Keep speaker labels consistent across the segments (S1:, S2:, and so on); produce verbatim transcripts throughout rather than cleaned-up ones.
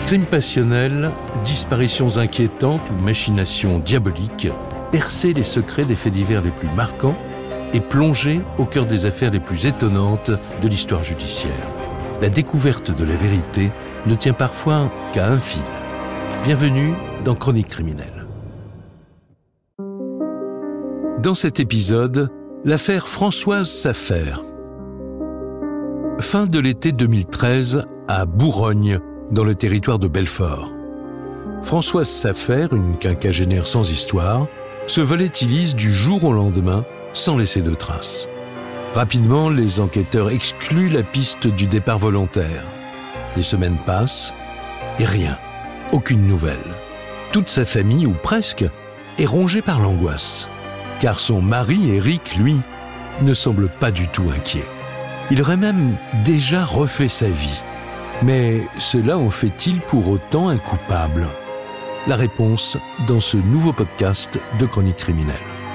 S1: Crimes passionnels, disparitions inquiétantes ou machinations diaboliques, percer les secrets des faits divers les plus marquants et plonger au cœur des affaires les plus étonnantes de l'histoire judiciaire. La découverte de la vérité ne tient parfois qu'à un fil. Bienvenue dans Chroniques criminelles. Dans cet épisode, l'affaire Françoise Safer. Fin de l'été deux mille treize à Bourgogne, dans le territoire de Belfort. Françoise Safer, une quinquagénaire sans histoire, se volatilise du jour au lendemain sans laisser de traces. Rapidement, les enquêteurs excluent la piste du départ volontaire. Les semaines passent et rien, aucune nouvelle. Toute sa famille, ou presque, est rongée par l'angoisse. Car son mari, Éric, lui, ne semble pas du tout inquiet. Il aurait même déjà refait sa vie. Mais cela en fait-il pour autant un coupable? La réponse dans ce nouveau podcast de Chroniques criminelles.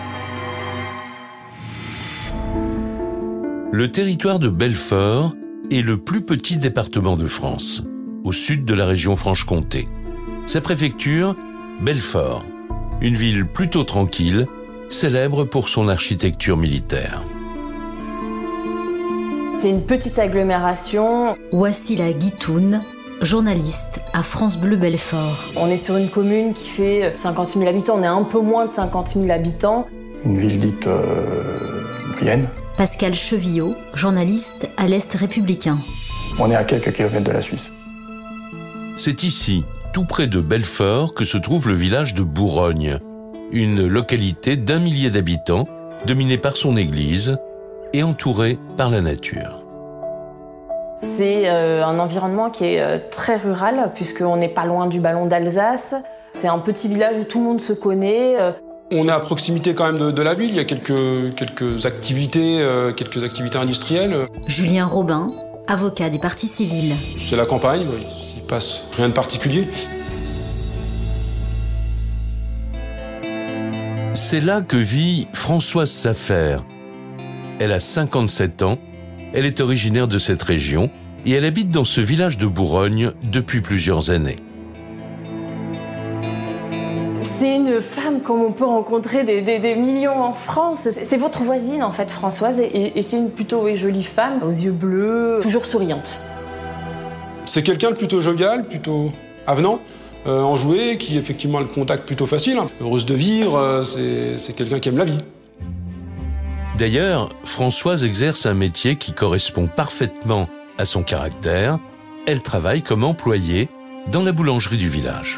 S1: Le territoire de Belfort est le plus petit département de France, au sud de la région Franche-Comté. Sa préfecture, Belfort, une ville plutôt tranquille, célèbre pour son architecture militaire.
S2: C'est une petite agglomération.
S3: Wassila Guitoun, journaliste à France Bleu Belfort.
S2: On est sur une commune qui fait cinquante mille habitants, on est un peu moins de cinquante mille habitants.
S4: Une ville dite euh, moyenne.
S3: Pascal Chevillot, journaliste à l'Est républicain.
S4: On est à quelques kilomètres de la Suisse.
S1: C'est ici, tout près de Belfort, que se trouve le village de Bourgogne, une localité d'un millier d'habitants, dominée par son église et entourée par la nature.
S2: C'est euh, un environnement qui est euh, très rural, puisqu'on n'est pas loin du ballon d'Alsace. C'est un petit village où tout le monde se connaît. Euh.
S5: On est à proximité quand même de, de la ville, il y a quelques, quelques, activités, euh, quelques activités industrielles.
S3: Julien Robin, avocat des parties civiles.
S5: C'est la campagne, il ne passe rien de particulier.
S1: C'est là que vit Françoise Safer. Elle a cinquante-sept ans, elle est originaire de cette région et elle habite dans ce village de Bourgogne depuis plusieurs années.
S2: C'est une femme comme on peut rencontrer des, des, des millions en France. C'est votre voisine en fait, Françoise, et, et c'est une plutôt oui, jolie femme, aux yeux bleus, toujours souriante.
S5: C'est quelqu'un de plutôt jovial, plutôt avenant, euh, enjoué, qui effectivement a le contact plutôt facile. Hein. Heureuse de vivre, euh, c'est, c'est quelqu'un qui aime la vie.
S1: D'ailleurs, Françoise exerce un métier qui correspond parfaitement à son caractère. Elle travaille comme employée dans la boulangerie du village.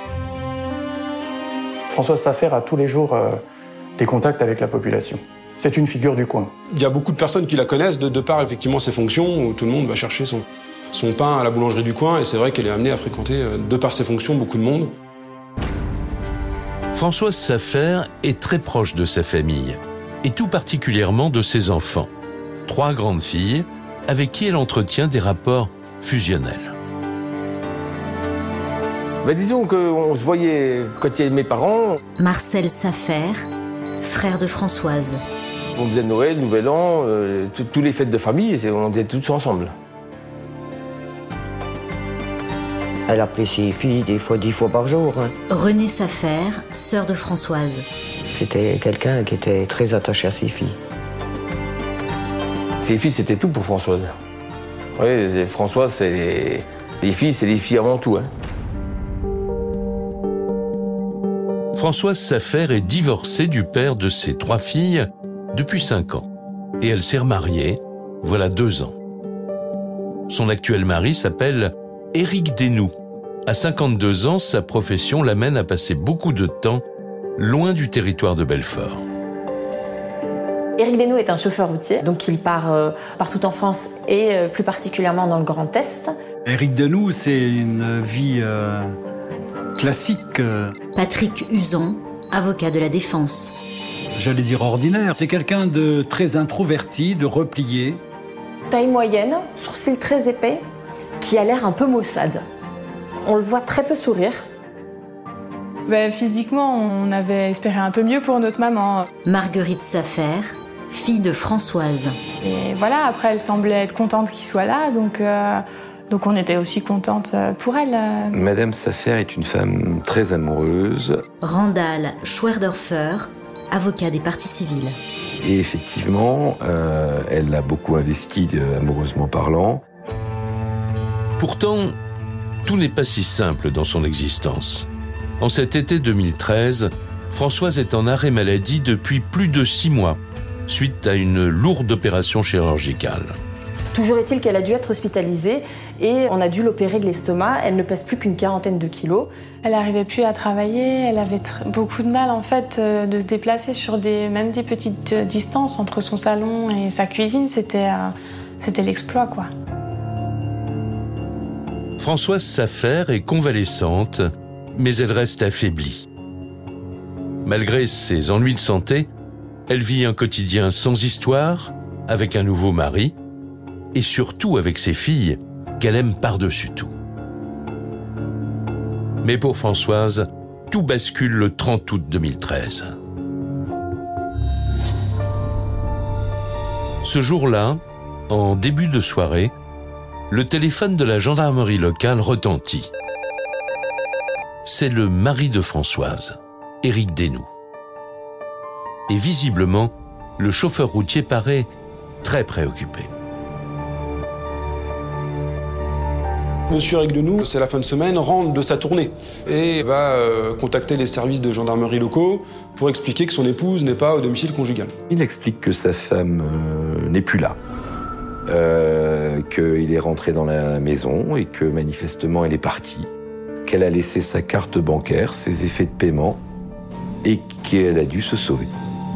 S4: Françoise Safer a tous les jours euh, des contacts avec la population. C'est une figure du coin.
S5: Il y a beaucoup de personnes qui la connaissent de, de par effectivement ses fonctions, où tout le monde va chercher son, son pain à la boulangerie du coin, et c'est vrai qu'elle est amenée à fréquenter, euh, de par ses fonctions, beaucoup de monde.
S1: Françoise Safer est très proche de sa famille, et tout particulièrement de ses enfants. Trois grandes filles, avec qui elle entretient des rapports fusionnels.
S6: Ben disons qu'on se voyait quand il y avait mes parents.
S3: Marcel Safer, frère de Françoise.
S6: On faisait Noël, Nouvel An, euh, tous les fêtes de famille, on était tous ensemble.
S7: Elle appelait ses filles des fois dix fois par jour. Hein.
S3: Renée Safer, sœur de Françoise.
S7: C'était quelqu'un qui était très attaché à ses filles.
S6: Ses filles, c'était tout pour Françoise. Oui, Françoise, c'est les... les filles, c'est les filles avant tout. Hein.
S1: Françoise Safer est divorcée du père de ses trois filles depuis cinq ans. Et elle s'est remariée, voilà deux ans. Son actuel mari s'appelle Éric Desnoux. À cinquante-deux ans, sa profession l'amène à passer beaucoup de temps loin du territoire de Belfort.
S2: Éric Desnoux est un chauffeur routier, donc il part euh, partout en France et euh, plus particulièrement dans le Grand Est.
S8: Éric Desnoux, c'est une vie euh, classique.
S3: Patrick Uson, avocat de la défense.
S8: J'allais dire ordinaire. C'est quelqu'un de très introverti, de replié.
S2: Taille moyenne, sourcils très épais, qui a l'air un peu maussade. On le voit très peu sourire.
S9: Ben, physiquement, on avait espéré un peu mieux pour notre maman.
S3: Marguerite Safer, fille de Françoise.
S9: Et voilà, après, elle semblait être contente qu'il soit là, donc, euh, Donc on était aussi contente pour elle.
S10: Madame Safer est une femme très amoureuse.
S3: Randall Schwerdorfer, avocat des parties civiles.
S10: Et effectivement, euh, elle a beaucoup investi, euh, amoureusement parlant.
S1: Pourtant, tout n'est pas si simple dans son existence. En cet été deux mille treize, Françoise est en arrêt maladie depuis plus de six mois, suite à une lourde opération chirurgicale.
S2: Toujours est-il qu'elle a dû être hospitalisée et on a dû l'opérer de l'estomac. Elle ne pèse plus qu'une quarantaine de kilos.
S9: Elle n'arrivait plus à travailler, elle avait beaucoup de mal en fait euh, de se déplacer sur des, même des petites euh, distances entre son salon et sa cuisine. C'était euh, c'était l'exploit, quoi.
S1: Françoise Safer est convalescente, mais elle reste affaiblie. Malgré ses ennuis de santé, elle vit un quotidien sans histoire, avec un nouveau mari, et surtout avec ses filles, qu'elle aime par-dessus tout. Mais pour Françoise, tout bascule le trente août deux mille treize. Ce jour-là, en début de soirée, le téléphone de la gendarmerie locale retentit. C'est le mari de Françoise, Éric Desnoux. Et visiblement, le chauffeur routier paraît très préoccupé.
S5: Monsieur Éric Desnoux, c'est la fin de semaine, rentre de sa tournée et va euh, contacter les services de gendarmerie locaux pour expliquer que son épouse n'est pas au domicile conjugal.
S10: Il explique que sa femme euh, n'est plus là, euh, qu'il est rentré dans la maison et que manifestement elle est partie, qu'elle a laissé sa carte bancaire, ses effets de paiement et qu'elle a dû se sauver.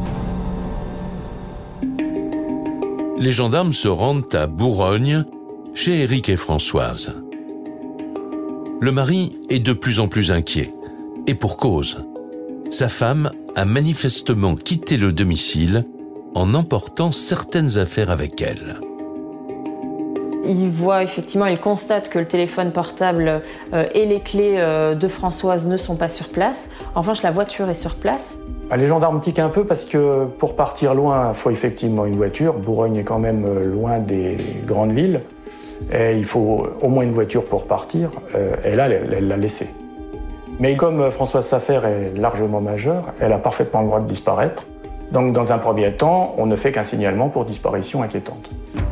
S1: Les gendarmes se rendent à Bourgogne, chez Éric et Françoise. Le mari est de plus en plus inquiet, et pour cause. Sa femme a manifestement quitté le domicile en emportant certaines affaires avec elle.
S2: Il voit effectivement, il constate que le téléphone portable euh, et les clés euh, de Françoise ne sont pas sur place. En revanche, la voiture est sur place.
S4: Les gendarmes tiquent un peu parce que pour partir loin, il faut effectivement une voiture. Bourgogne est quand même loin des grandes villes. Et il faut au moins une voiture pour partir. Euh, et là, elle l'a laissée. Mais comme Françoise Safer est largement majeure, elle a parfaitement le droit de disparaître. Donc, dans un premier temps, on ne fait qu'un signalement pour disparition inquiétante.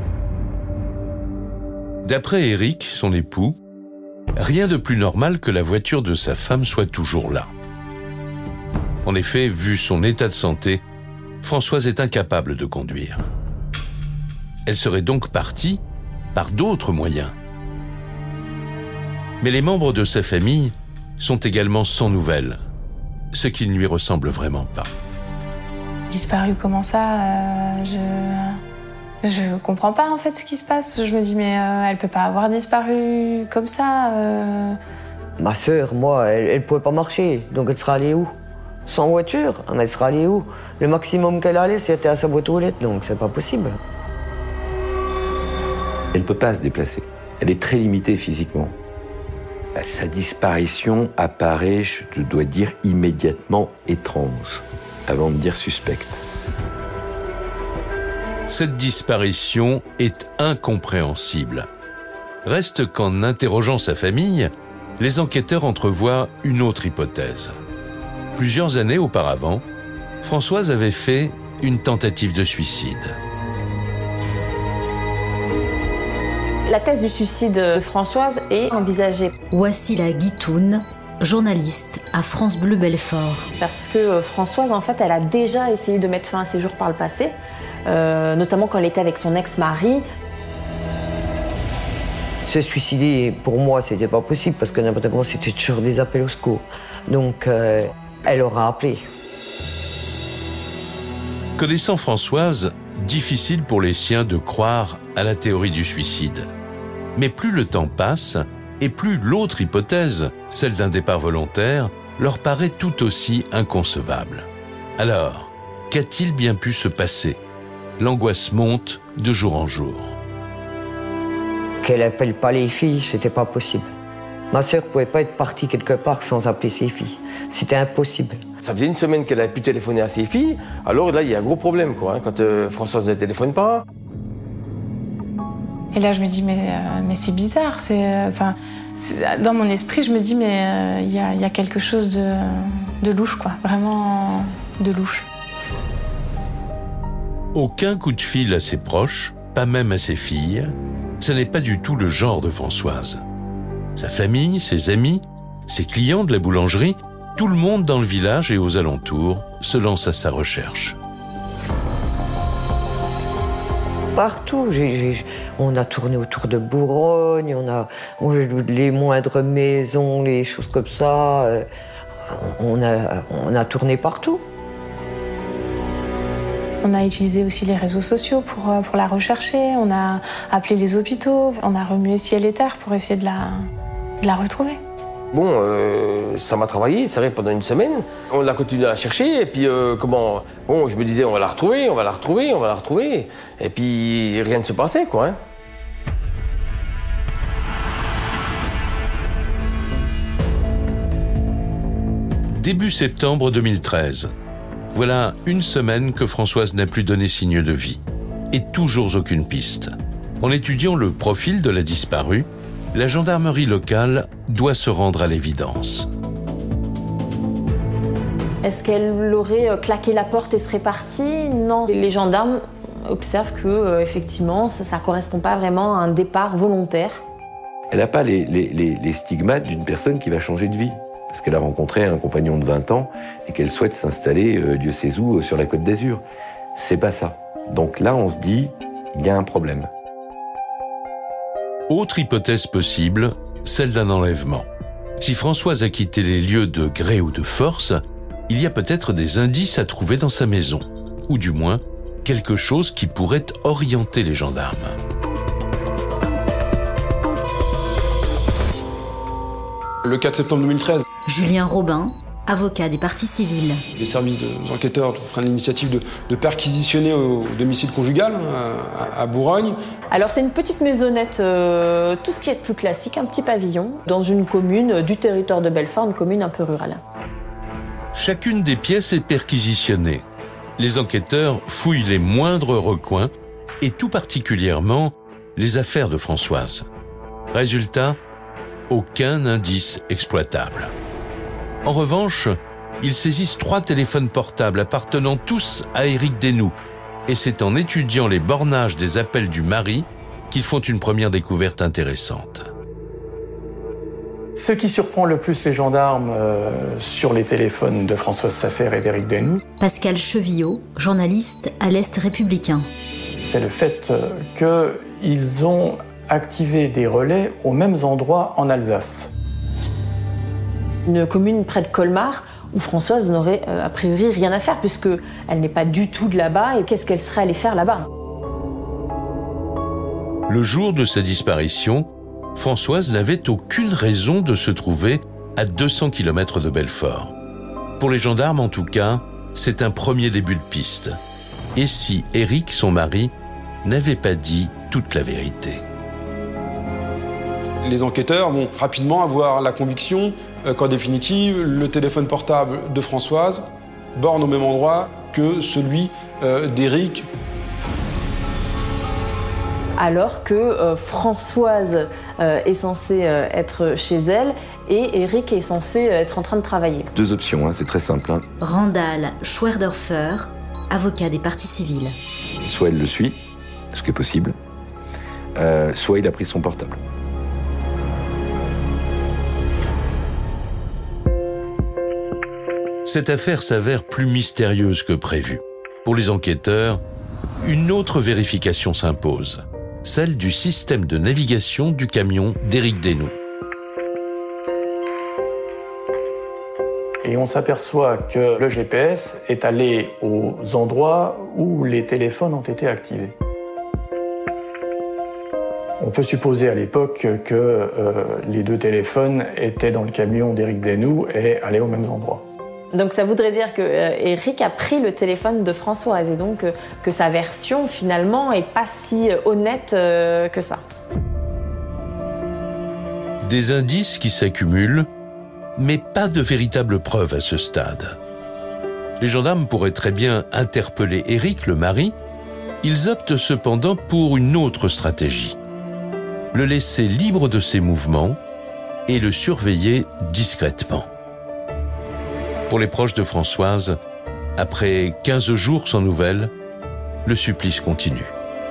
S1: D'après Éric, son époux, rien de plus normal que la voiture de sa femme soit toujours là. En effet, vu son état de santé, Françoise est incapable de conduire. Elle serait donc partie par d'autres moyens. Mais les membres de sa famille sont également sans nouvelles, ce qui ne lui ressemble vraiment pas.
S9: Disparu comment ça euh, je... je comprends pas en fait ce qui se passe. Je me dis mais euh, elle peut pas avoir disparu comme ça. Euh...
S7: Ma sœur, moi, elle, elle pouvait pas marcher, donc elle sera allée où? Sans voiture, elle sera allée où? Le maximum qu'elle allait, c'était à sa boîte aux lettres, donc c'est pas possible.
S10: Elle ne peut pas se déplacer. Elle est très limitée physiquement. Sa disparition apparaît, je dois dire, immédiatement étrange, avant de dire suspecte.
S1: Cette disparition est incompréhensible. Reste qu'en interrogeant sa famille, les enquêteurs entrevoient une autre hypothèse. Plusieurs années auparavant, Françoise avait fait une tentative de suicide.
S2: La thèse du suicide de Françoise est envisagée.
S3: Wassila Guitoun, journaliste à France Bleu Belfort.
S2: Parce que Françoise, en fait, elle a déjà essayé de mettre fin à ses jours par le passé, euh, notamment quand elle était avec son ex-mari.
S7: Se suicider, pour moi, c'était pas possible parce que n'importe comment, c'était toujours des appels au secours. Donc, euh, elle aura appelé.
S1: Connaissant Françoise, difficile pour les siens de croire à la théorie du suicide. Mais plus le temps passe, et plus l'autre hypothèse, celle d'un départ volontaire, leur paraît tout aussi inconcevable. Alors, qu'a-t-il bien pu se passer? L'angoisse monte de jour en jour.
S7: Qu'elle appelle pas les filles, c'était pas possible. Ma sœur pouvait pas être partie quelque part sans appeler ses filles. C'était impossible.
S6: Ça faisait une semaine qu'elle n'avait pu téléphoner à ses filles, alors là, il y a un gros problème, quoi, hein, quand euh, Françoise ne téléphone pas.
S9: Et là, je me dis, mais, euh, mais c'est bizarre. C'est, euh, enfin, c'est, dans mon esprit, je me dis, mais il euh, y, y a quelque chose de, de louche, quoi. Vraiment de louche.
S1: Aucun coup de fil à ses proches, pas même à ses filles. Ce n'est pas du tout le genre de Françoise. Sa famille, ses amis, ses clients de la boulangerie, tout le monde dans le village et aux alentours se lance à sa recherche.
S7: Partout, j'ai, j'ai, on a tourné autour de Bourgogne, on a on, les moindres maisons, les choses comme ça. Euh, on, a, on a tourné partout.
S9: On a utilisé aussi les réseaux sociaux pour, pour la rechercher, on a appelé les hôpitaux, on a remué ciel et terre pour essayer de la, de la retrouver.
S6: Bon, euh, ça m'a travaillé, c'est vrai, pendant une semaine. On a continué à la chercher, et puis euh, comment... Bon, je me disais, on va la retrouver, on va la retrouver, on va la retrouver. Et puis, rien ne se passait, quoi. Hein.
S1: Début septembre deux mille treize. Voilà une semaine que Françoise n'a plus donné signe de vie. Et toujours aucune piste. En étudiant le profil de la disparue, la gendarmerie locale doit se rendre à l'évidence.
S2: Est-ce qu'elle aurait claqué la porte et serait partie? Non. Les gendarmes observent que, euh, effectivement, ça ne correspond pas vraiment à un départ volontaire.
S10: Elle n'a pas les, les, les, les stigmates d'une personne qui va changer de vie. Parce qu'elle a rencontré un compagnon de vingt ans et qu'elle souhaite s'installer, euh, Dieu sait où, sur la Côte d'Azur. C'est pas ça. Donc là, on se dit, il y a un problème.
S1: Autre hypothèse possible, celle d'un enlèvement. Si Françoise a quitté les lieux de gré ou de force, il y a peut-être des indices à trouver dans sa maison. Ou du moins, quelque chose qui pourrait orienter les gendarmes.
S5: Le quatre septembre deux mille treize.
S3: Julien Robin, avocat des parties civiles.
S5: Les services de, des enquêteurs prennent l'initiative de, de perquisitionner au domicile conjugal à, à Bourgogne.
S2: Alors c'est une petite maisonnette, euh, tout ce qui est plus classique, un petit pavillon, dans une commune du territoire de Belfort, une commune un peu rurale.
S1: Chacune des pièces est perquisitionnée. Les enquêteurs fouillent les moindres recoins et tout particulièrement les affaires de Françoise. Résultat, aucun indice exploitable. En revanche, ils saisissent trois téléphones portables appartenant tous à Éric Desnoux. Et c'est en étudiant les bornages des appels du mari qu'ils font une première découverte intéressante.
S4: Ce qui surprend le plus les gendarmes euh, sur les téléphones de Françoise Safer et d'Éric Desnoux,
S3: Pascal Chevillot, journaliste à l'Est républicain.
S4: C'est le fait euh, qu'ils ont activé des relais aux mêmes endroits en Alsace.
S2: Une commune près de Colmar où Françoise n'aurait euh, a priori rien à faire puisqu'elle n'est pas du tout de là-bas et qu'est-ce qu'elle serait allée faire là-bas?
S1: Le jour de sa disparition, Françoise n'avait aucune raison de se trouver à deux cents kilomètres de Belfort. Pour les gendarmes en tout cas, c'est un premier début de piste. Et si Éric, son mari, n'avait pas dit toute la vérité?
S5: Les enquêteurs vont rapidement avoir la conviction qu'en définitive, le téléphone portable de Françoise borne au même endroit que celui euh, d'Éric.
S2: Alors que euh, Françoise euh, est censée euh, être chez elle et Éric est censé être en train de travailler.
S10: Deux options, hein, c'est très simple. Hein.
S3: Randall Schwerdorfer, avocat des parties civiles.
S10: Soit elle le suit, ce qui est possible, euh, soit il a pris son portable.
S1: Cette affaire s'avère plus mystérieuse que prévu. Pour les enquêteurs, une autre vérification s'impose, celle du système de navigation du camion d'Éric Desnoux.
S4: Et on s'aperçoit que le G P S est allé aux endroits où les téléphones ont été activés. On peut supposer à l'époque que euh, les deux téléphones étaient dans le camion d'Éric Desnoux et allaient aux mêmes endroits.
S2: Donc ça voudrait dire que euh, Éric a pris le téléphone de Françoise et donc euh, que sa version finalement est pas si honnête euh, que ça.
S1: Des indices qui s'accumulent, mais pas de véritables preuves à ce stade. Les gendarmes pourraient très bien interpeller Éric, le mari. Ils optent cependant pour une autre stratégie. le laisser libre de ses mouvements et le surveiller discrètement. Pour les proches de Françoise, après quinze jours sans nouvelles, le supplice continue.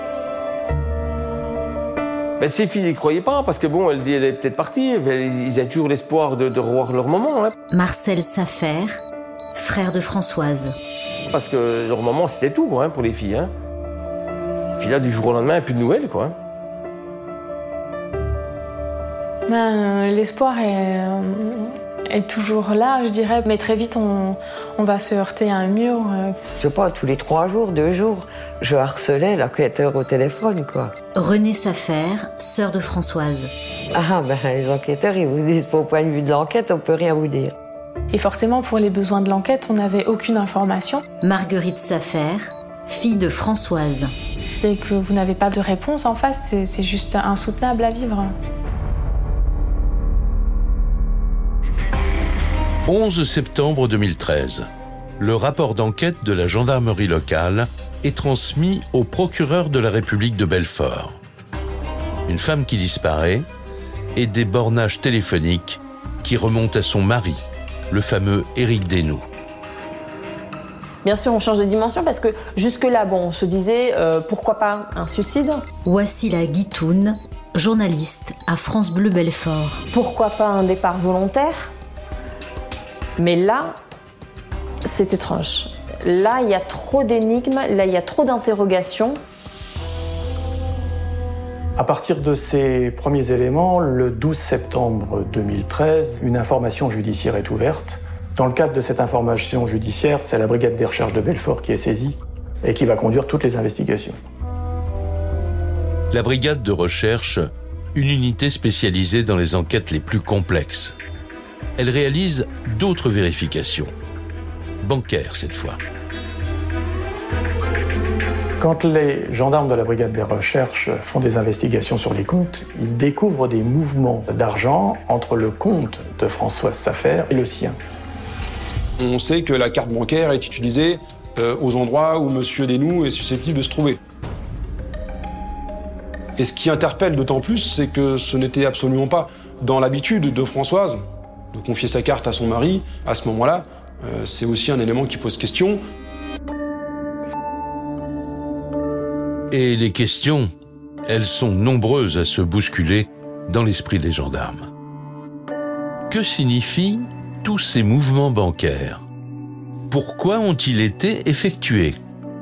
S6: Ben, ses filles n'y croyaient pas, parce que bon, elle, elle est peut-être partie, ils avaient toujours l'espoir de, de revoir leur maman. Hein.
S3: Marcel Safer, frère de Françoise.
S6: Parce que leur maman, c'était tout hein, pour les filles. Hein. Puis là, du jour au lendemain, plus de nouvelles, quoi.
S9: Ben, l'espoir est, euh, est toujours là, je dirais. Mais très vite, on, on va se heurter à un mur. Euh.
S7: Je sais pas, tous les trois jours, deux jours, je harcelais l'enquêteur au téléphone, quoi.
S3: Renée Safer, sœur de Françoise.
S7: Ah, ben, les enquêteurs, ils vous disent, au point de vue de l'enquête, on peut rien vous dire.
S9: Et forcément, pour les besoins de l'enquête, on n'avait aucune information.
S3: Marguerite Safer, fille de Françoise.
S9: Et que vous n'avez pas de réponse en face, c'est, c'est juste insoutenable à vivre.
S1: onze septembre deux mille treize. Le rapport d'enquête de la gendarmerie locale est transmis au procureur de la République de Belfort. Une femme qui disparaît et des bornages téléphoniques qui remontent à son mari, le fameux Éric Desnoux.
S2: Bien sûr, on change de dimension parce que jusque-là, bon, on se disait euh, pourquoi pas un suicide.
S3: Wassila Guitoun, journaliste à France Bleu Belfort.
S2: Pourquoi pas un départ volontaire? Mais là, c'est étrange. Là, il y a trop d'énigmes, là, il y a trop d'interrogations.
S4: À partir de ces premiers éléments, le douze septembre deux mille treize, une information judiciaire est ouverte. Dans le cadre de cette information judiciaire, c'est la brigade des recherches de Belfort qui est saisie et qui va conduire toutes les investigations.
S1: La brigade de recherche, une unité spécialisée dans les enquêtes les plus complexes. Elle réalise d'autres vérifications, bancaires cette fois.
S4: Quand les gendarmes de la brigade des recherches font des investigations sur les comptes, ils découvrent des mouvements d'argent entre le compte de Françoise Safer et le sien.
S5: On sait que la carte bancaire est utilisée euh, aux endroits où M. Desnoux est susceptible de se trouver. Et ce qui interpelle d'autant plus, c'est que ce n'était absolument pas dans l'habitude de Françoise de confier sa carte à son mari. À ce moment-là, euh, c'est aussi un élément qui pose question.
S1: Et les questions, elles sont nombreuses à se bousculer dans l'esprit des gendarmes. Que signifient tous ces mouvements bancaires? Pourquoi ont-ils été effectués?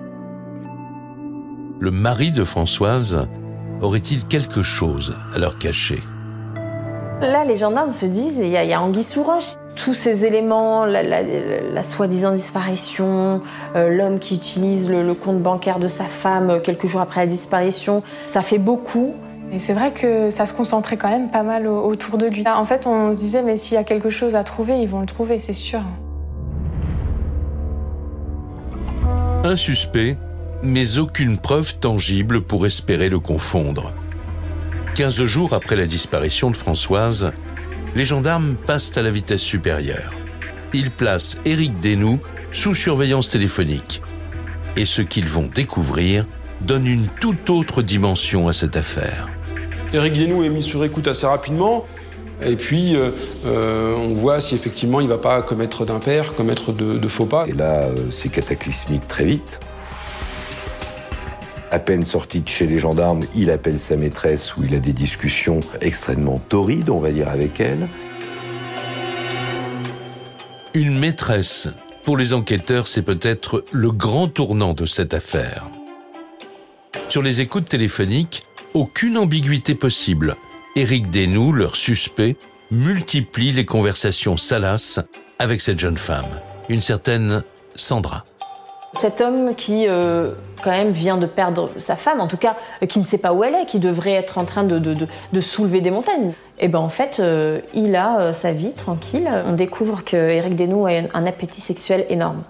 S1: Le mari de Françoise aurait-il quelque chose à leur cacher?
S2: Là, les gendarmes se disent, il y, y a anguille sous roche. Tous ces éléments, la, la, la, la soi-disant disparition, euh, l'homme qui utilise le, le compte bancaire de sa femme euh, quelques jours après la disparition, ça fait beaucoup.
S9: Et c'est vrai que ça se concentrait quand même pas mal au, autour de lui. Là, en fait, on se disait, mais s'il y a quelque chose à trouver, ils vont le trouver, c'est sûr.
S1: Un suspect, mais aucune preuve tangible pour espérer le confondre. Quinze jours après la disparition de Françoise, les gendarmes passent à la vitesse supérieure. Ils placent Éric Desnoux sous surveillance téléphonique. Et ce qu'ils vont découvrir donne une toute autre dimension à cette affaire.
S5: Éric Desnoux est mis sur écoute assez rapidement. Et puis, euh, euh, on voit si effectivement il ne va pas commettre d'impair, commettre de, de faux pas.
S10: Et là, euh, c'est cataclysmique très vite. À peine sorti de chez les gendarmes, il appelle sa maîtresse où il a des discussions extrêmement torrides, on va dire, avec elle.
S1: Une maîtresse, pour les enquêteurs, c'est peut-être le grand tournant de cette affaire. Sur les écoutes téléphoniques, aucune ambiguïté possible. Éric Desnoux, leur suspect, multiplie les conversations salaces avec cette jeune femme, une certaine Sandra.
S2: Cet homme qui, euh, quand même, vient de perdre sa femme, en tout cas, euh, qui ne sait pas où elle est, qui devrait être en train de, de, de, de soulever des montagnes. Et ben en fait, euh, il a euh, sa vie tranquille. On découvre que Éric Desnoux a un appétit sexuel énorme.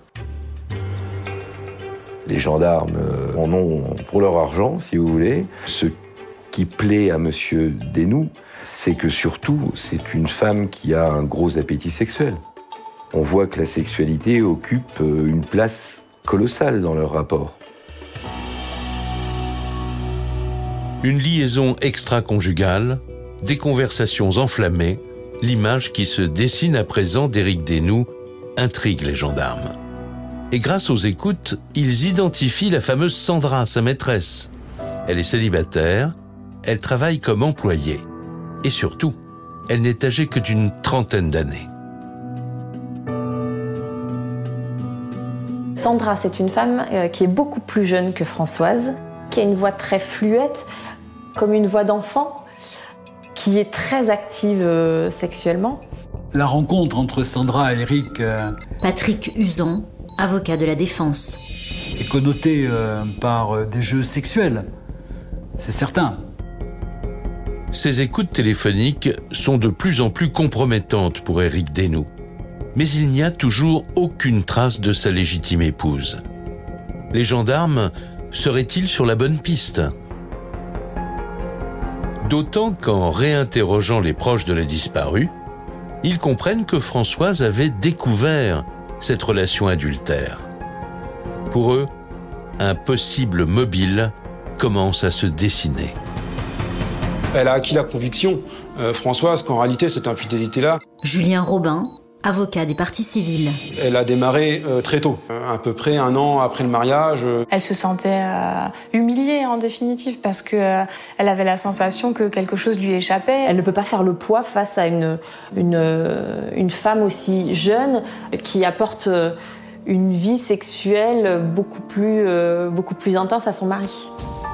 S10: Les gendarmes euh, en ont pour leur argent, si vous voulez. Ce qui plaît à Monsieur Desnoux, c'est que surtout, c'est une femme qui a un gros appétit sexuel. On voit que la sexualité occupe euh, une place colossale dans leur rapport.
S1: Une liaison extra-conjugale, des conversations enflammées, l'image qui se dessine à présent d'Éric Desnoux intrigue les gendarmes. Et grâce aux écoutes, ils identifient la fameuse Sandra, sa maîtresse. Elle est célibataire, elle travaille comme employée. Et surtout, elle n'est âgée que d'une trentaine d'années.
S2: Sandra, c'est une femme euh, qui est beaucoup plus jeune que Françoise, qui a une voix très fluette, comme une voix d'enfant, qui est très active euh, sexuellement.
S8: La rencontre entre Sandra et Éric euh,
S3: Patrick Usan, avocat de la défense.
S8: est connotée euh, par euh, des jeux sexuels, c'est certain.
S1: Ces écoutes téléphoniques sont de plus en plus compromettantes pour Éric Desnoux. Mais il n'y a toujours aucune trace de sa légitime épouse. Les gendarmes seraient-ils sur la bonne piste ? D'autant qu'en réinterrogeant les proches de la disparue, ils comprennent que Françoise avait découvert cette relation adultère. Pour eux, un possible mobile commence à se dessiner.
S5: Elle a acquis la conviction, euh, Françoise, qu'en réalité cette infidélité-là...
S3: Julien Robin, avocat des parties civiles.
S5: Elle a démarré euh, très tôt, euh, à peu près un an après le mariage. Euh.
S9: Elle se sentait euh, humiliée en définitive parce que euh, elle avait la sensation que quelque chose lui échappait.
S2: Elle ne peut pas faire le poids face à une, une, une femme aussi jeune qui apporte une vie sexuelle beaucoup plus, euh, beaucoup plus intense à son mari.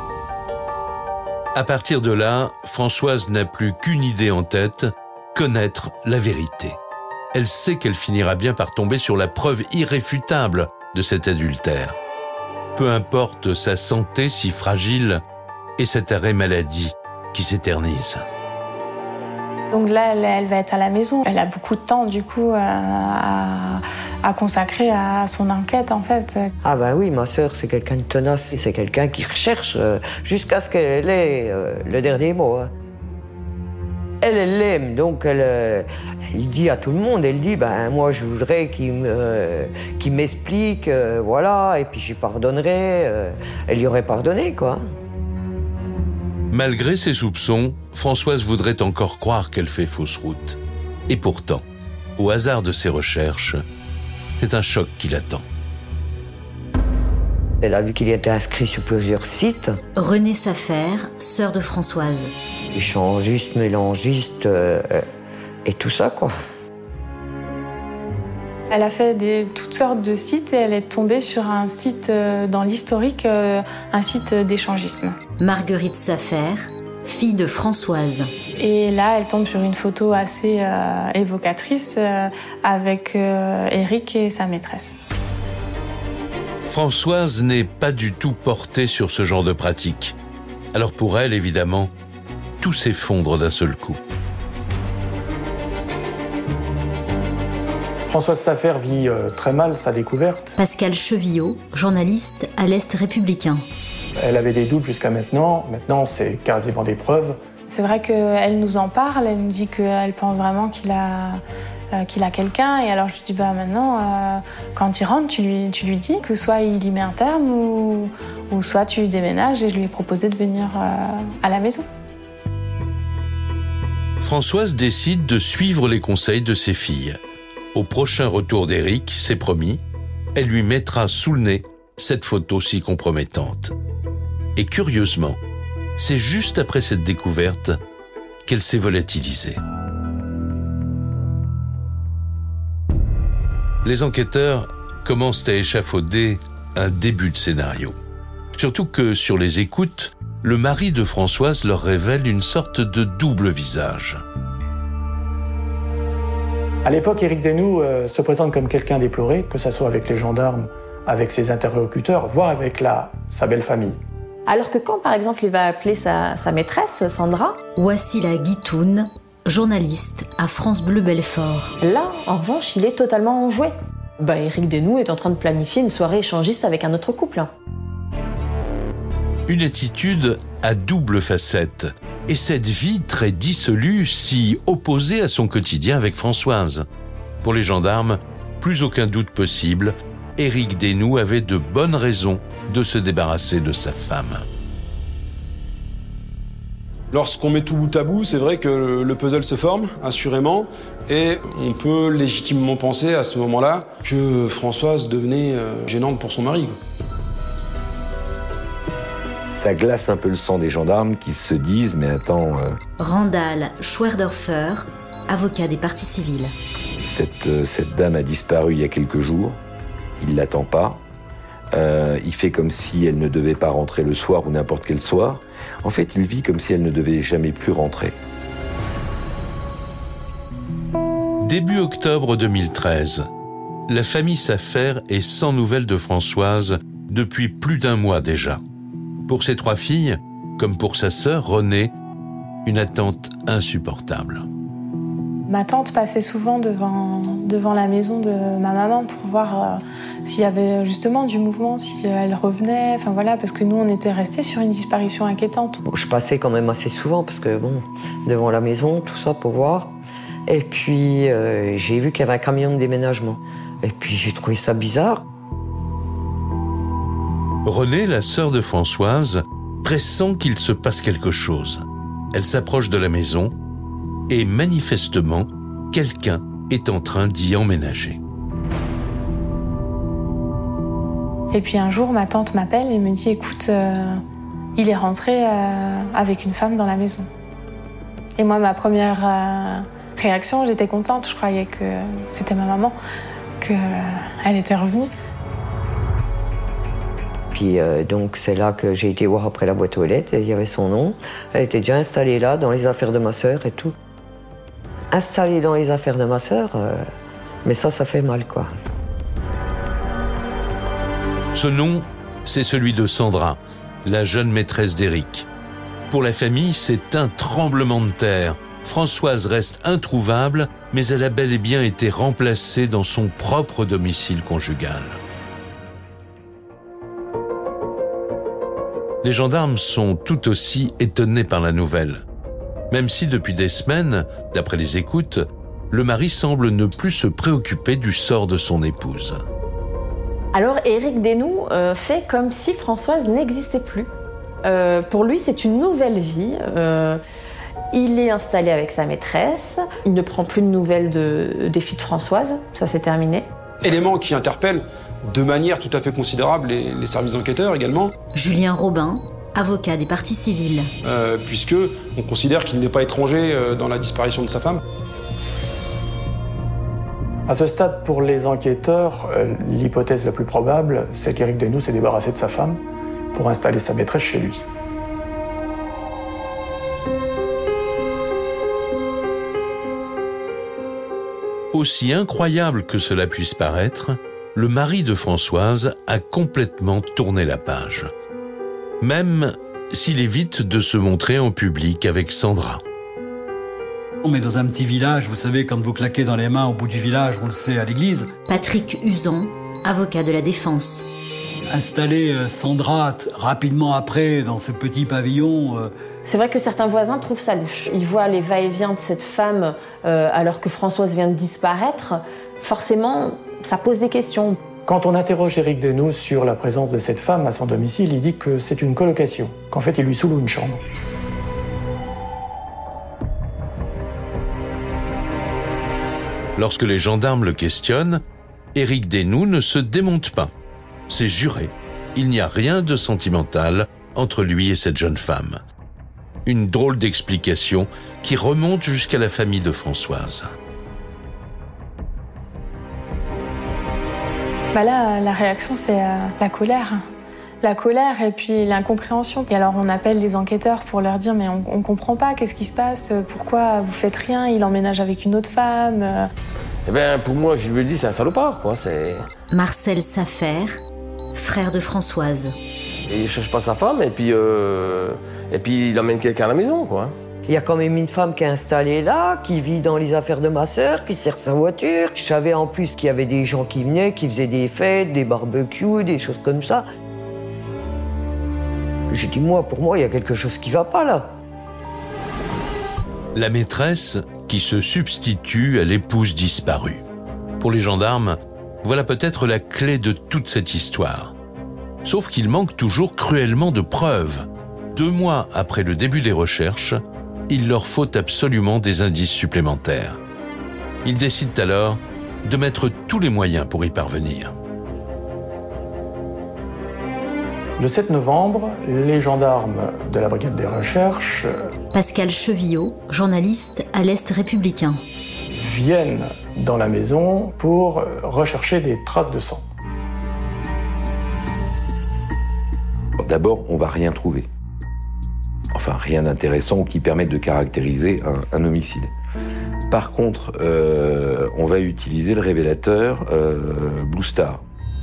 S1: À partir de là, Françoise n'a plus qu'une idée en tête, connaître la vérité. Elle sait qu'elle finira bien par tomber sur la preuve irréfutable de cet adultère. Peu importe sa santé si fragile et cet arrêt maladie qui s'éternise.
S9: Donc là, elle, elle va être à la maison. Elle a beaucoup de temps, du coup, à, à consacrer à son enquête, en fait.
S7: Ah ben oui, ma sœur, c'est quelqu'un de tenace. C'est quelqu'un qui recherche euh, jusqu'à ce qu'elle ait euh, le dernier mot. Hein. Elle, elle l'aime, donc elle, euh, elle dit à tout le monde, elle dit, ben moi je voudrais qu'il me, euh, qu'il m'explique, euh, voilà, et puis j'y pardonnerai. Euh, elle y aurait pardonné, quoi.
S1: Malgré ses soupçons, Françoise voudrait encore croire qu'elle fait fausse route. Et pourtant, au hasard de ses recherches, c'est un choc qui l'attend.
S7: Elle a vu qu'il était inscrit sur plusieurs sites.
S3: Renée Safer, sœur de Françoise.
S7: Échangiste, mélangiste, euh, et tout ça, quoi.
S9: Elle a fait des, toutes sortes de sites et elle est tombée sur un site euh, dans l'historique, euh, un site d'échangisme.
S3: Marguerite Safer, fille de Françoise.
S9: Et là, elle tombe sur une photo assez euh, évocatrice euh, avec euh, Éric et sa maîtresse.
S1: Françoise n'est pas du tout portée sur ce genre de pratique. Alors pour elle, évidemment, tout s'effondre d'un seul coup.
S4: Françoise Safer vit euh, très mal sa découverte.
S3: Pascal Chevillot, journaliste à l'Est républicain.
S4: Elle avait des doutes jusqu'à maintenant. Maintenant, c'est quasiment des preuves.
S9: C'est vrai qu'elle nous en parle, elle nous dit qu'elle pense vraiment qu'il a, euh, qu'il a quelqu'un. Et alors je lui dis, bah maintenant, euh, quand il rentre, tu lui, tu lui dis que soit il y met un terme ou, ou soit tu lui déménages. Et je lui ai proposé de venir euh, à la maison.
S1: Françoise décide de suivre les conseils de ses filles. Au prochain retour d'Éric, c'est promis, elle lui mettra sous le nez cette photo si compromettante. Et curieusement, c'est juste après cette découverte qu'elle s'est volatilisée. Les enquêteurs commencent à échafauder un début de scénario. Surtout que sur les écoutes, le mari de Françoise leur révèle une sorte de double visage.
S4: À l'époque, Éric Desnoux euh, se présente comme quelqu'un déploré, que ce soit avec les gendarmes, avec ses interlocuteurs, voire avec la, sa belle famille.
S2: Alors que quand, par exemple, il va appeler sa, sa maîtresse, Sandra...
S3: Wassila Guitoun, journaliste à France Bleu Belfort.
S2: Là, en revanche, il est totalement enjoué. Bah, Éric Desnoux est en train de planifier une soirée échangiste avec un autre couple.
S1: Une attitude à double facette. Et cette vie très dissolue, si opposée à son quotidien avec Françoise. Pour les gendarmes, plus aucun doute possible, Éric Desnoux avait de bonnes raisons de se débarrasser de sa femme.
S5: Lorsqu'on met tout bout à bout, c'est vrai que le puzzle se forme, assurément, et on peut légitimement penser à ce moment-là que Françoise devenait gênante pour son mari.
S10: Ça glace un peu le sang des gendarmes qui se disent « mais attends... Euh,
S3: Randall Schwerdorfer, avocat des parties civiles.
S10: Cette, euh, cette dame a disparu il y a quelques jours, il ne l'attend pas. Euh, il fait comme si elle ne devait pas rentrer le soir ou n'importe quel soir. En fait, il vit comme si elle ne devait jamais plus rentrer. »
S1: Début octobre deux mille treize, la famille Safer est sans nouvelles de Françoise depuis plus d'un mois déjà. Pour ses trois filles, comme pour sa sœur Renée, une attente insupportable.
S9: Ma tante passait souvent devant, devant la maison de ma maman pour voir euh, s'il y avait justement du mouvement, si elle revenait, enfin voilà, parce que nous on était restés sur une disparition inquiétante.
S7: Je passais quand même assez souvent parce que bon, devant la maison, tout ça pour voir. Et puis euh, j'ai vu qu'il y avait un camion de déménagement. Et puis j'ai trouvé ça bizarre.
S1: Renée, la sœur de Françoise, pressent qu'il se passe quelque chose. Elle s'approche de la maison et manifestement, quelqu'un est en train d'y emménager.
S9: Et puis un jour, ma tante m'appelle et me dit « Écoute, euh, il est rentré euh, avec une femme dans la maison. » Et moi, ma première euh, réaction, j'étais contente. Je croyais que c'était ma maman, qu'elle était revenue.
S7: Puis euh, donc c'est là que j'ai été voir après la boîte aux lettres, et il y avait son nom. Elle était déjà installée là, dans les affaires de ma sœur et tout. Installée dans les affaires de ma sœur, euh, mais ça, ça fait mal, quoi.
S1: Ce nom, c'est celui de Sandra, la jeune maîtresse d'Éric. Pour la famille, c'est un tremblement de terre. Françoise reste introuvable, mais elle a bel et bien été remplacée dans son propre domicile conjugal. Les gendarmes sont tout aussi étonnés par la nouvelle. Même si depuis des semaines, d'après les écoutes, le mari semble ne plus se préoccuper du sort de son épouse.
S2: Alors Éric Desnoux euh, fait comme si Françoise n'existait plus. Euh, pour lui, c'est une nouvelle vie. Euh, il est installé avec sa maîtresse. Il ne prend plus de nouvelles de, des filles de Françoise. Ça, c'est terminé.
S5: Élément qui interpelle de manière tout à fait considérable les, les services enquêteurs également.
S3: Julien Robin, avocat des parties civiles.
S5: Euh, puisque on considère qu'il n'est pas étranger euh, dans la disparition de sa femme.
S4: À ce stade, pour les enquêteurs, euh, l'hypothèse la plus probable, c'est qu'Éric Desnoux s'est débarrassé de sa femme pour installer sa maîtresse chez lui.
S1: Aussi incroyable que cela puisse paraître, le mari de Françoise a complètement tourné la page. Même s'il évite de se montrer en public avec Sandra.
S8: On est dans un petit village, vous savez, quand vous claquez dans les mains au bout du village, on le sait, à l'église.
S3: Patrick Uson, avocat de la défense.
S8: Installer Sandra rapidement après dans ce petit pavillon... Euh...
S2: C'est vrai que certains voisins trouvent ça louche. Ils voient les va-et-vient de cette femme euh, alors que Françoise vient de disparaître. Forcément, ça pose des questions.
S4: Quand on interroge Éric Desnoux sur la présence de cette femme à son domicile, il dit que c'est une colocation, qu'en fait il lui sous-loue une chambre.
S1: Lorsque les gendarmes le questionnent, Éric Desnoux ne se démonte pas. C'est juré. Il n'y a rien de sentimental entre lui et cette jeune femme. Une drôle d'explication qui remonte jusqu'à la famille de Françoise.
S9: Bah là, la réaction, c'est euh, la colère. La colère et puis l'incompréhension. Et alors, on appelle les enquêteurs pour leur dire « mais on, on comprend pas, qu'est-ce qui se passe? Pourquoi vous faites rien? Il emménage avec une autre femme. »
S6: Eh bien, pour moi, je lui dis, c'est un salopard, quoi. C'est...
S3: Marcel Safer, frère de Françoise.
S6: Et il cherche pas sa femme et puis, euh, et puis il emmène quelqu'un à la maison, quoi.
S7: Il y a quand même une femme qui est installée là, qui vit dans les affaires de ma sœur, qui sert sa voiture. Je savais en plus qu'il y avait des gens qui venaient, qui faisaient des fêtes, des barbecues, des choses comme ça. J'ai dit, moi, pour moi, il y a quelque chose qui va pas là.
S1: La maîtresse qui se substitue à l'épouse disparue. Pour les gendarmes, voilà peut-être la clé de toute cette histoire. Sauf qu'il manque toujours cruellement de preuves. deux mois après le début des recherches, il leur faut absolument des indices supplémentaires. Ils décident alors de mettre tous les moyens pour y parvenir.
S4: Le sept novembre, les gendarmes de la brigade des recherches
S3: Pascal Chevillot, journaliste à l'Est républicain,
S4: viennent dans la maison pour rechercher des traces de sang.
S10: D'abord, on va rien trouver. Enfin, rien d'intéressant qui permette de caractériser un, un homicide. Par contre, euh, on va utiliser le révélateur euh, Blue Star.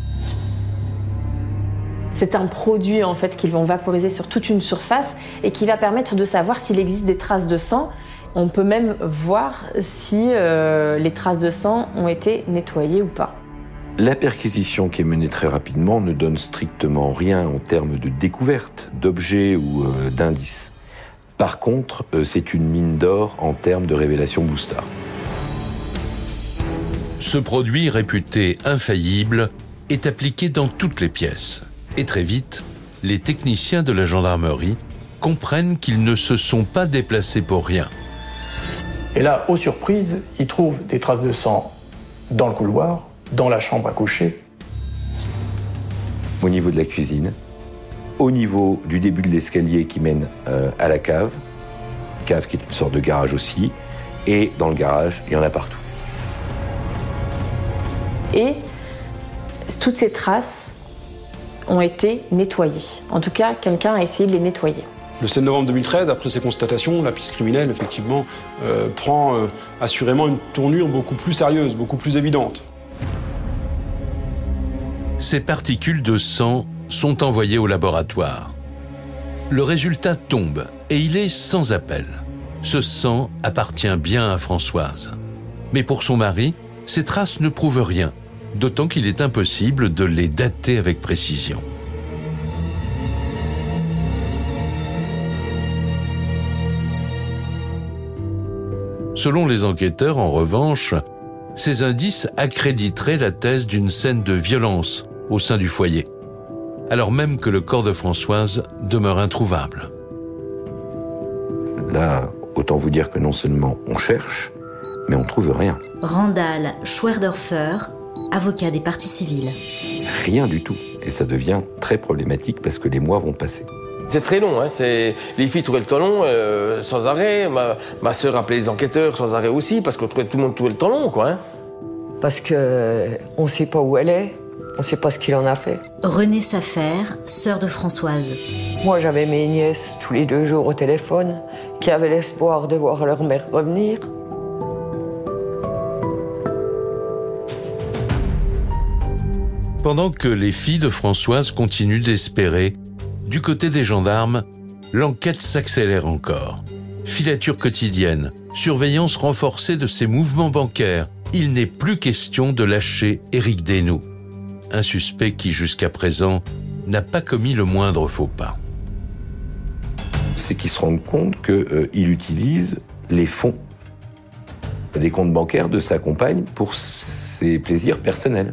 S2: C'est un produit en fait qu'ils vont vaporiser sur toute une surface et qui va permettre de savoir s'il existe des traces de sang. On peut même voir si euh, les traces de sang ont été nettoyées ou pas.
S10: La perquisition qui est menée très rapidement ne donne strictement rien en termes de découverte, d'objets ou euh, d'indices. Par contre, euh, c'est une mine d'or en termes de révélation Blue Star.
S1: Ce produit réputé infaillible est appliqué dans toutes les pièces. Et très vite, les techniciens de la gendarmerie comprennent qu'ils ne se sont pas déplacés pour rien.
S4: Et là, aux surprises, ils trouvent des traces de sang dans le couloir, dans la chambre à coucher.
S10: Au niveau de la cuisine, au niveau du début de l'escalier qui mène euh, à la cave, cave qui est une sorte de garage aussi, et dans le garage, il y en a partout.
S2: Et toutes ces traces ont été nettoyées. En tout cas, quelqu'un a essayé de les nettoyer.
S5: Le sept novembre deux mille treize, après ces constatations, la piste criminelle, effectivement, euh, prend euh, assurément une tournure beaucoup plus sérieuse, beaucoup plus évidente.
S1: Ces particules de sang sont envoyées au laboratoire. Le résultat tombe et il est sans appel. Ce sang appartient bien à Françoise. Mais pour son mari, ces traces ne prouvent rien, d'autant qu'il est impossible de les dater avec précision. Selon les enquêteurs, en revanche, ces indices accréditeraient la thèse d'une scène de violence au sein du foyer, alors même que le corps de Françoise demeure introuvable.
S10: Là, autant vous dire que non seulement on cherche, mais on ne trouve rien.
S3: Randall Schwerdorfer, avocat des parties civiles.
S10: Rien du tout. Et ça devient très problématique parce que les mois vont passer.
S6: C'est très long, hein. C'est... les filles trouvaient le temps long euh, sans arrêt. Ma, ma sœur appelait les enquêteurs sans arrêt aussi parce que tout le monde trouvait le temps long, quoi. Hein.
S7: Parce que on ne sait pas où elle est, on ne sait pas ce qu'il en a fait.
S3: Renée Saffer, sœur de Françoise.
S7: Moi, j'avais mes nièces tous les deux jours au téléphone qui avaient l'espoir de voir leur mère revenir.
S1: Pendant que les filles de Françoise continuent d'espérer, du côté des gendarmes, l'enquête s'accélère encore. Filature quotidienne, surveillance renforcée de ses mouvements bancaires. Il n'est plus question de lâcher Éric Desnoux, un suspect qui, jusqu'à présent, n'a pas commis le moindre faux pas.
S10: C'est qu'ils se rendent compte qu'il euh, utilise les fonds des comptes bancaires de sa compagne pour ses plaisirs personnels.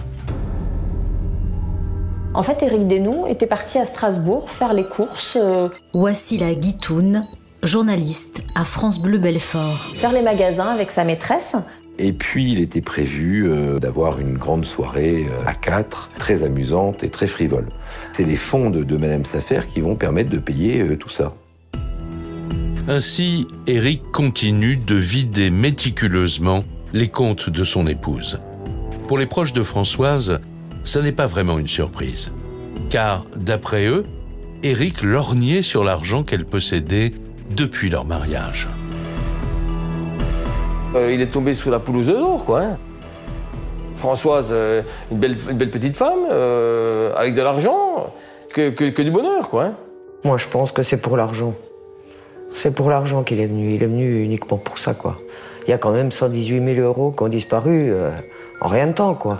S2: En fait, Éric Desnoux était parti à Strasbourg faire les courses. Euh,
S3: Wassila Guitoun, journaliste à France Bleu Belfort.
S2: Faire les magasins avec sa maîtresse.
S10: Et puis, il était prévu euh, d'avoir une grande soirée euh, à quatre, très amusante et très frivole. C'est les fonds de, de Madame Saffer qui vont permettre de payer euh, tout ça.
S1: Ainsi, Éric continue de vider méticuleusement les comptes de son épouse. Pour les proches de Françoise, ce n'est pas vraiment une surprise. Car, d'après eux, Éric lorgnait sur l'argent qu'elle possédait depuis leur mariage.
S6: Euh, il est tombé sous la pelouse d'or, quoi. Hein. Françoise, euh, une, belle, une belle petite femme, euh, avec de l'argent, que, que, que du bonheur, quoi. Hein.
S7: Moi, je pense que c'est pour l'argent. C'est pour l'argent qu'il est venu. Il est venu uniquement pour ça, quoi. Il y a quand même cent dix-huit mille euros qui ont disparu euh, en rien de temps, quoi.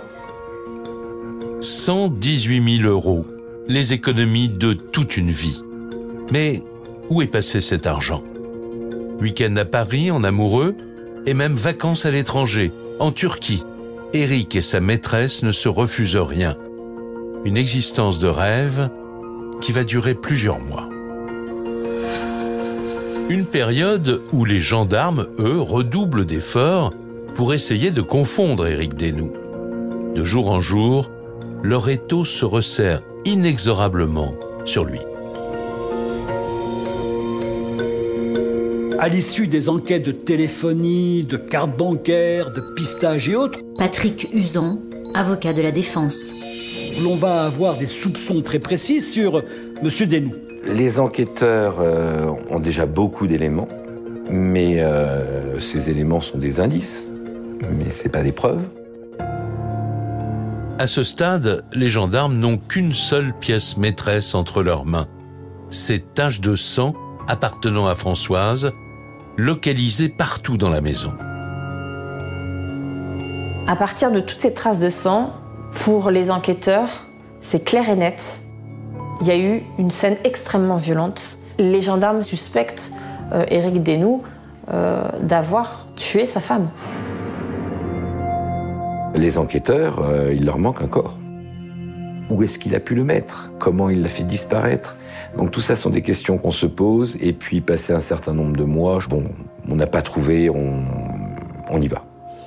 S1: cent dix-huit mille euros, les économies de toute une vie. Mais où est passé cet argent? Week-end à Paris, en amoureux, et même vacances à l'étranger, en Turquie. Éric et sa maîtresse ne se refusent rien. Une existence de rêve qui va durer plusieurs mois. Une période où les gendarmes, eux, redoublent d'efforts pour essayer de confondre Éric Desnoux. De jour en jour, leur étau se resserre inexorablement sur lui.
S8: À l'issue des enquêtes de téléphonie, de cartes bancaires, de pistage et autres,
S3: Patrick Usan, avocat de la défense.
S8: l'on va avoir des soupçons très précis sur M. Desnoux.
S10: Les enquêteurs euh, ont déjà beaucoup d'éléments, mais euh, ces éléments sont des indices, mais c'est pas des preuves.
S1: À ce stade, les gendarmes n'ont qu'une seule pièce maîtresse entre leurs mains. Ces taches de sang appartenant à Françoise, localisées partout dans la maison.
S2: À partir de toutes ces traces de sang, pour les enquêteurs, c'est clair et net. Il y a eu une scène extrêmement violente. Les gendarmes suspectent euh, Éric Desnoux euh, d'avoir tué sa femme.
S10: Les enquêteurs, euh, il leur manque un corps. Où est-ce qu'il a pu le mettre? Comment il l'a fait disparaître? Donc tout ça sont des questions qu'on se pose, et puis passé un certain nombre de mois, bon, on n'a pas trouvé, on, on y va.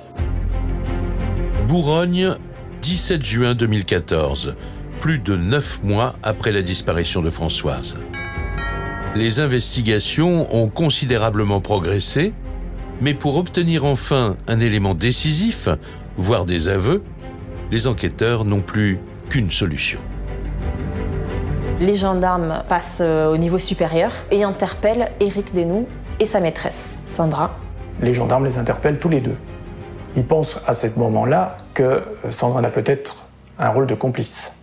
S1: Bourgogne, dix-sept juin deux mille quatorze, plus de neuf mois après la disparition de Françoise. Les investigations ont considérablement progressé, mais pour obtenir enfin un élément décisif, voire des aveux, les enquêteurs n'ont plus qu'une solution.
S2: Les gendarmes passent au niveau supérieur et interpellent Éric Desnoux et sa maîtresse, Sandra.
S4: Les gendarmes les interpellent tous les deux. Ils pensent à ce moment-là que Sandra a peut-être un rôle de complice.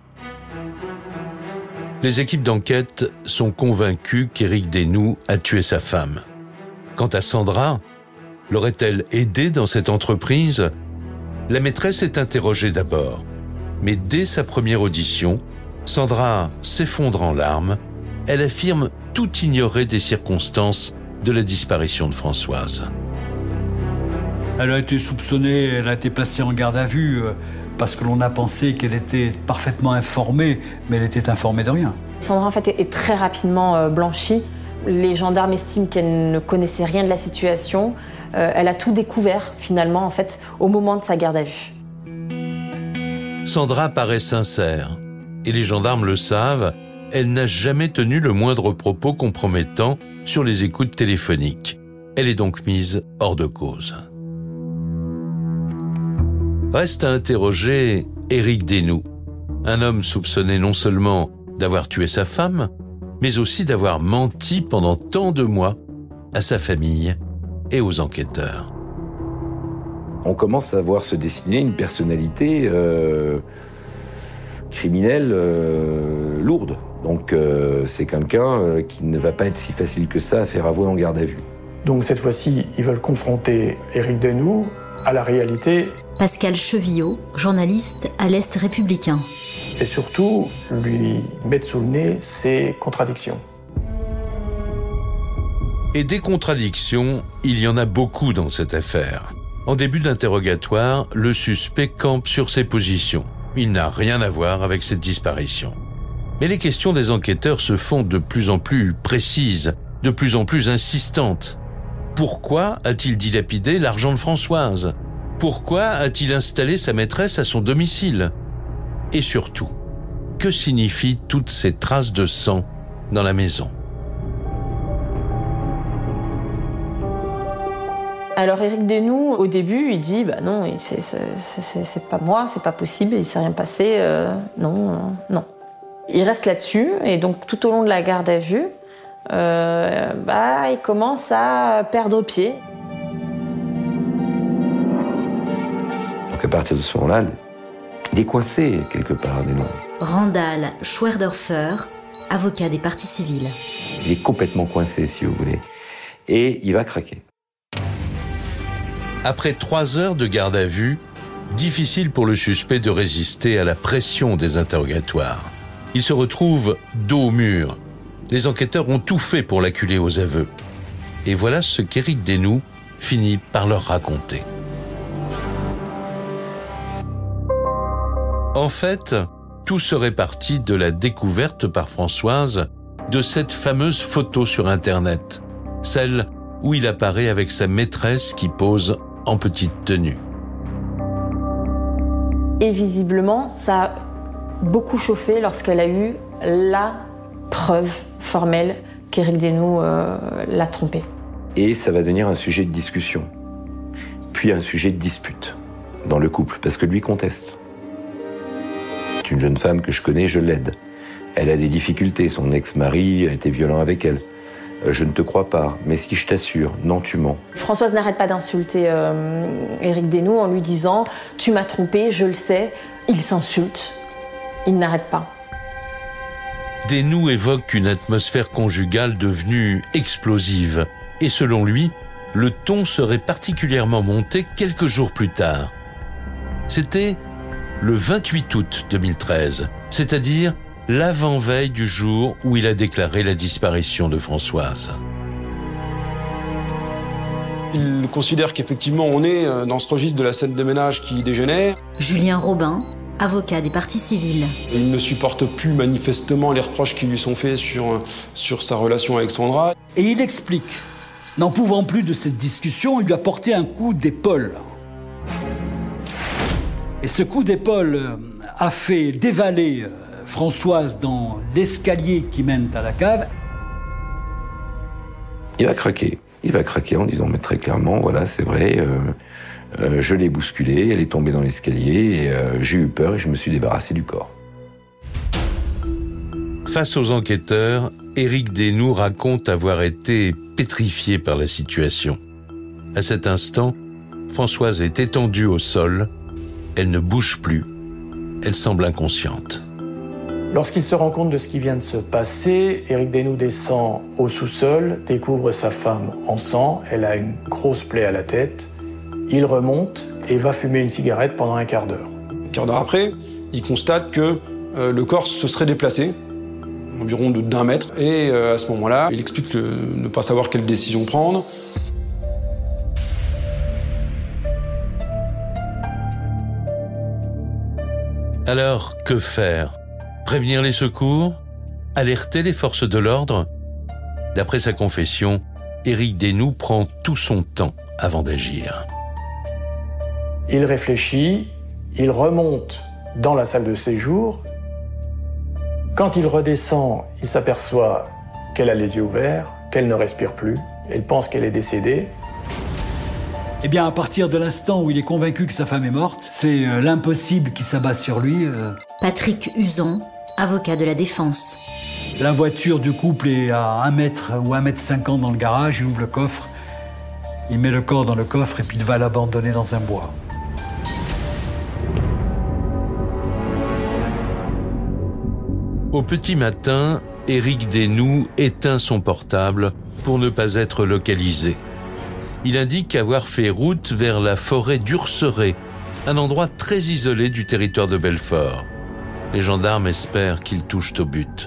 S1: Les équipes d'enquête sont convaincues qu'Éric Desnoux a tué sa femme. Quant à Sandra, l'aurait-elle aidé dans cette entreprise? La maîtresse est interrogée d'abord, mais dès sa première audition, Sandra s'effondre en larmes. Elle affirme tout ignorer des circonstances de la disparition de Françoise.
S8: Elle a été soupçonnée, elle a été placée en garde à vue parce que l'on a pensé qu'elle était parfaitement informée, mais elle était informée de rien.
S2: Sandra en fait est très rapidement blanchie. Les gendarmes estiment qu'elle ne connaissait rien de la situation. Euh, elle a tout découvert finalement en fait au moment de sa garde à vue.
S1: Sandra paraît sincère, et les gendarmes le savent, elle n'a jamais tenu le moindre propos compromettant sur les écoutes téléphoniques. Elle est donc mise hors de cause. Reste à interroger Éric Desnoux, un homme soupçonné non seulement d'avoir tué sa femme, mais aussi d'avoir menti pendant tant de mois à sa famille et aux enquêteurs.
S10: On commence à voir se dessiner une personnalité euh, criminelle euh, lourde. Donc euh, c'est quelqu'un euh, qui ne va pas être si facile que ça à faire avouer en garde à vue.
S4: Donc cette fois-ci, ils veulent confronter Éric Desnoux à la réalité.
S3: Pascal Chevillot, journaliste à l'Est républicain.
S4: Et surtout, lui mettre sous le nez ses contradictions.
S1: Et des contradictions, il y en a beaucoup dans cette affaire. En début d'interrogatoire, le suspect campe sur ses positions. Il n'a rien à voir avec cette disparition. Mais les questions des enquêteurs se font de plus en plus précises, de plus en plus insistantes. Pourquoi a-t-il dilapidé l'argent de Françoise? Pourquoi a-t-il installé sa maîtresse à son domicile? Et surtout, que signifient toutes ces traces de sang dans la maison?
S2: Alors Éric Desnoux, au début, il dit bah non, c'est, c'est, c'est, c'est pas moi, c'est pas possible, il s'est rien passé, euh, non, euh, non. Il reste là-dessus, et donc tout au long de la garde à vue, euh, bah, il commence à perdre pied.
S10: Donc à partir de ce moment-là, il est coincé quelque part, Desnoux.
S3: Randall Schwerdorfer, avocat des parties civiles.
S10: Il est complètement coincé, si vous voulez. Et il va craquer.
S1: Après trois heures de garde à vue, difficile pour le suspect de résister à la pression des interrogatoires. Il se retrouve dos au mur. Les enquêteurs ont tout fait pour l'acculer aux aveux. Et voilà ce qu'Éric Desnoux finit par leur raconter. En fait, tout serait parti de la découverte par Françoise de cette fameuse photo sur Internet. celle où il apparaît avec sa maîtresse qui pose en petite tenue.
S2: Et visiblement, ça a beaucoup chauffé lorsqu'elle a eu la preuve formelle qu'Éric Desnoux euh, l'a trompée.
S10: Et ça va devenir un sujet de discussion, puis un sujet de dispute dans le couple, parce que lui conteste. C'est une jeune femme que je connais, je l'aide. Elle a des difficultés, son ex-mari a été violent avec elle. Euh, je ne te crois pas, mais si je t'assure, non, tu mens.
S2: Françoise n'arrête pas d'insulter euh, Éric Desnoux en lui disant « Tu m'as trompé, je le sais ». Il s'insulte, il n'arrête pas.
S1: Desnoux évoque une atmosphère conjugale devenue explosive. Et selon lui, le ton serait particulièrement monté quelques jours plus tard. C'était le vingt-huit août deux mille treize, c'est-à-dire l'avant-veille du jour où il a déclaré la disparition de Françoise.
S5: Il considère qu'effectivement on est dans ce registre de la scène de ménage qui dégénère.
S3: Julien Robin, avocat des parties civiles.
S5: Il ne supporte plus manifestement les reproches qui lui sont faits sur, sur sa relation avec Sandra.
S8: Et il explique, n'en pouvant plus de cette discussion, il lui a porté un coup d'épaule. Et ce coup d'épaule a fait dévaler Françoise dans l'escalier qui mène à la cave.
S10: Il va craquer. Il va craquer en disant, mais très clairement, voilà, c'est vrai, euh, euh, je l'ai bousculée, elle est tombée dans l'escalier, et euh, j'ai eu peur et je me suis débarrassé du corps.
S1: Face aux enquêteurs, Éric Desnoux raconte avoir été pétrifié par la situation. À cet instant, Françoise est étendue au sol, elle ne bouge plus, elle semble inconsciente.
S4: Lorsqu'il se rend compte de ce qui vient de se passer, Éric Desnoux descend au sous-sol, découvre sa femme en sang, elle a une grosse plaie à la tête. Il remonte et va fumer une cigarette pendant un quart d'heure.
S5: Un quart d'heure après, il constate que euh, le corps se serait déplacé, environ de d'un mètre, et euh, à ce moment-là, il explique le, ne pas savoir quelle décision prendre.
S1: Alors, que faire ? Prévenir les secours ? Alerter les forces de l'ordre ? D'après sa confession, Éric Desnoux prend tout son temps avant d'agir.
S4: Il réfléchit, il remonte dans la salle de séjour. Quand il redescend, il s'aperçoit qu'elle a les yeux ouverts, qu'elle ne respire plus. Elle pense qu'elle est décédée.
S8: Eh bien, à partir de l'instant où il est convaincu que sa femme est morte, c'est euh, l'impossible qui s'abat sur lui. Euh...
S3: Patrick Uson, avocat de la défense.
S8: La voiture du couple est à un mètre ou un mètre cinquante dans le garage, il ouvre le coffre, il met le corps dans le coffre et puis il va l'abandonner dans un bois.
S1: Au petit matin, Éric Desnoux éteint son portable pour ne pas être localisé. Il indique avoir fait route vers la forêt d'Urseret, un endroit très isolé du territoire de Belfort. Les gendarmes espèrent qu'il touche au but.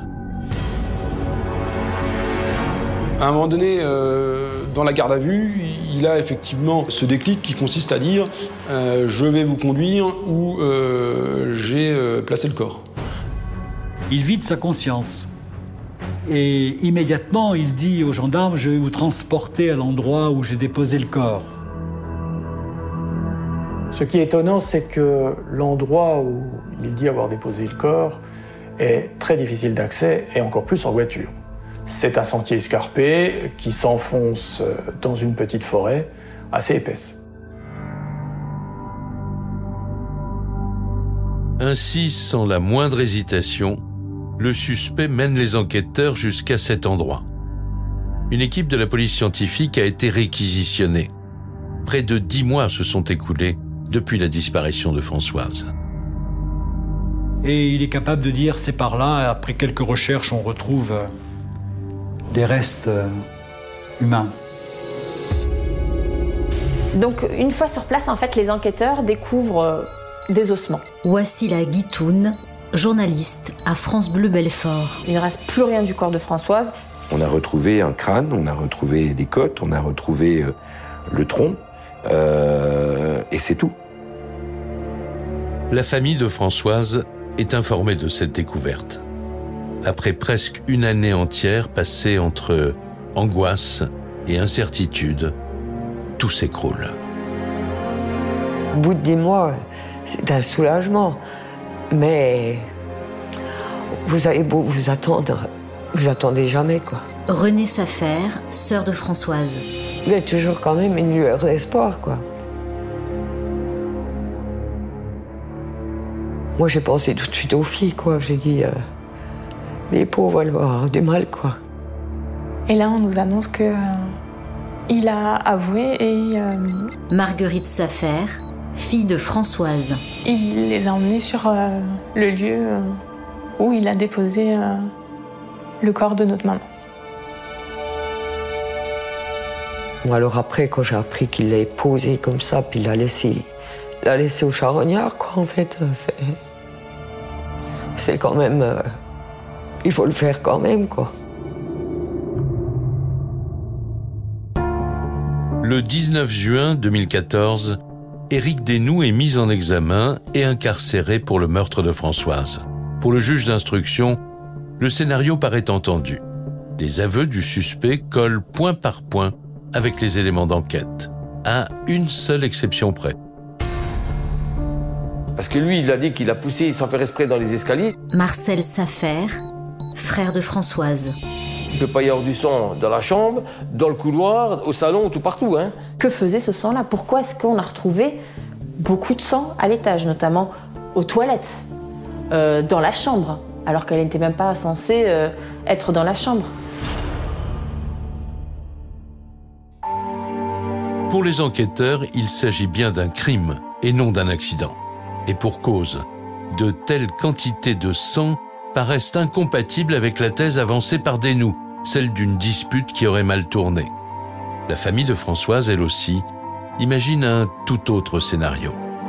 S5: À un moment donné, euh, dans la garde à vue, il a effectivement ce déclic qui consiste à dire euh, « je vais vous conduire » ou euh, « j'ai euh, placé le corps ».
S8: Il vide sa conscience. Et immédiatement, il dit aux gendarmes « je vais vous transporter à l'endroit où j'ai déposé le corps ».
S4: Ce qui est étonnant, c'est que l'endroit où il dit avoir déposé le corps est très difficile d'accès et encore plus en voiture. C'est un sentier escarpé qui s'enfonce dans une petite forêt assez épaisse.
S1: Ainsi, sans la moindre hésitation, le suspect mène les enquêteurs jusqu'à cet endroit. Une équipe de la police scientifique a été réquisitionnée. Près de dix mois se sont écoulés depuis la disparition de Françoise.
S8: Et il est capable de dire c'est par là, après quelques recherches, on retrouve des restes humains.
S2: Donc une fois sur place, en fait, les enquêteurs découvrent des ossements.
S3: Wassila Guitoun, journaliste à France Bleu Belfort.
S2: Il ne reste plus rien du corps de Françoise.
S10: On a retrouvé un crâne, on a retrouvé des côtes, on a retrouvé euh, le tronc, euh, et c'est tout.
S1: La famille de Françoise est informée de cette découverte. Après presque une année entière passée entre angoisse et incertitude, tout s'écroule.
S7: Au bout de dix mois, c'est un soulagement. Mais vous avez beau vous attendre, vous attendez jamais, quoi.
S3: Renée Safer, sœur de Françoise.
S7: Il y a toujours quand même une lueur d'espoir, quoi. Moi, j'ai pensé tout de suite aux filles, quoi. J'ai dit, euh, les pauvres, elles vont avoir du mal, quoi.
S9: Et là, on nous annonce que euh, il a avoué et... Euh,
S3: Marguerite Safer, fille de Françoise.
S9: Il les a emmenés sur euh, le lieu euh, où il a déposé euh, le corps de notre maman.
S7: Alors après, quand j'ai appris qu'il l'avait posé comme ça, puis il l'a laissé, il l'a laissé au charognard, quoi, en fait, c'est, c'est quand même, euh, il faut le faire quand même, quoi.
S1: Le dix-neuf juin deux mille quatorze, Éric Desnoux est mis en examen et incarcéré pour le meurtre de Françoise. Pour le juge d'instruction, le scénario paraît entendu. Les aveux du suspect collent point par point avec les éléments d'enquête, à une seule exception près.
S6: Parce que lui, il a dit qu'il a poussé sans faire exprès dans les escaliers.
S3: Marcel Safer, frère de Françoise.
S6: Il ne peut pas y avoir du sang dans la chambre, dans le couloir, au salon, tout partout, hein.
S2: Que faisait ce sang-là? Pourquoi est-ce qu'on a retrouvé beaucoup de sang à l'étage, notamment aux toilettes, euh, dans la chambre, alors qu'elle n'était même pas censée euh, être dans la chambre?
S1: Pour les enquêteurs, il s'agit bien d'un crime et non d'un accident. Et pour cause, de telles quantités de sang paraissent incompatibles avec la thèse avancée par Desnoux, celle d'une dispute qui aurait mal tourné. La famille de Françoise, elle aussi, imagine un tout autre scénario.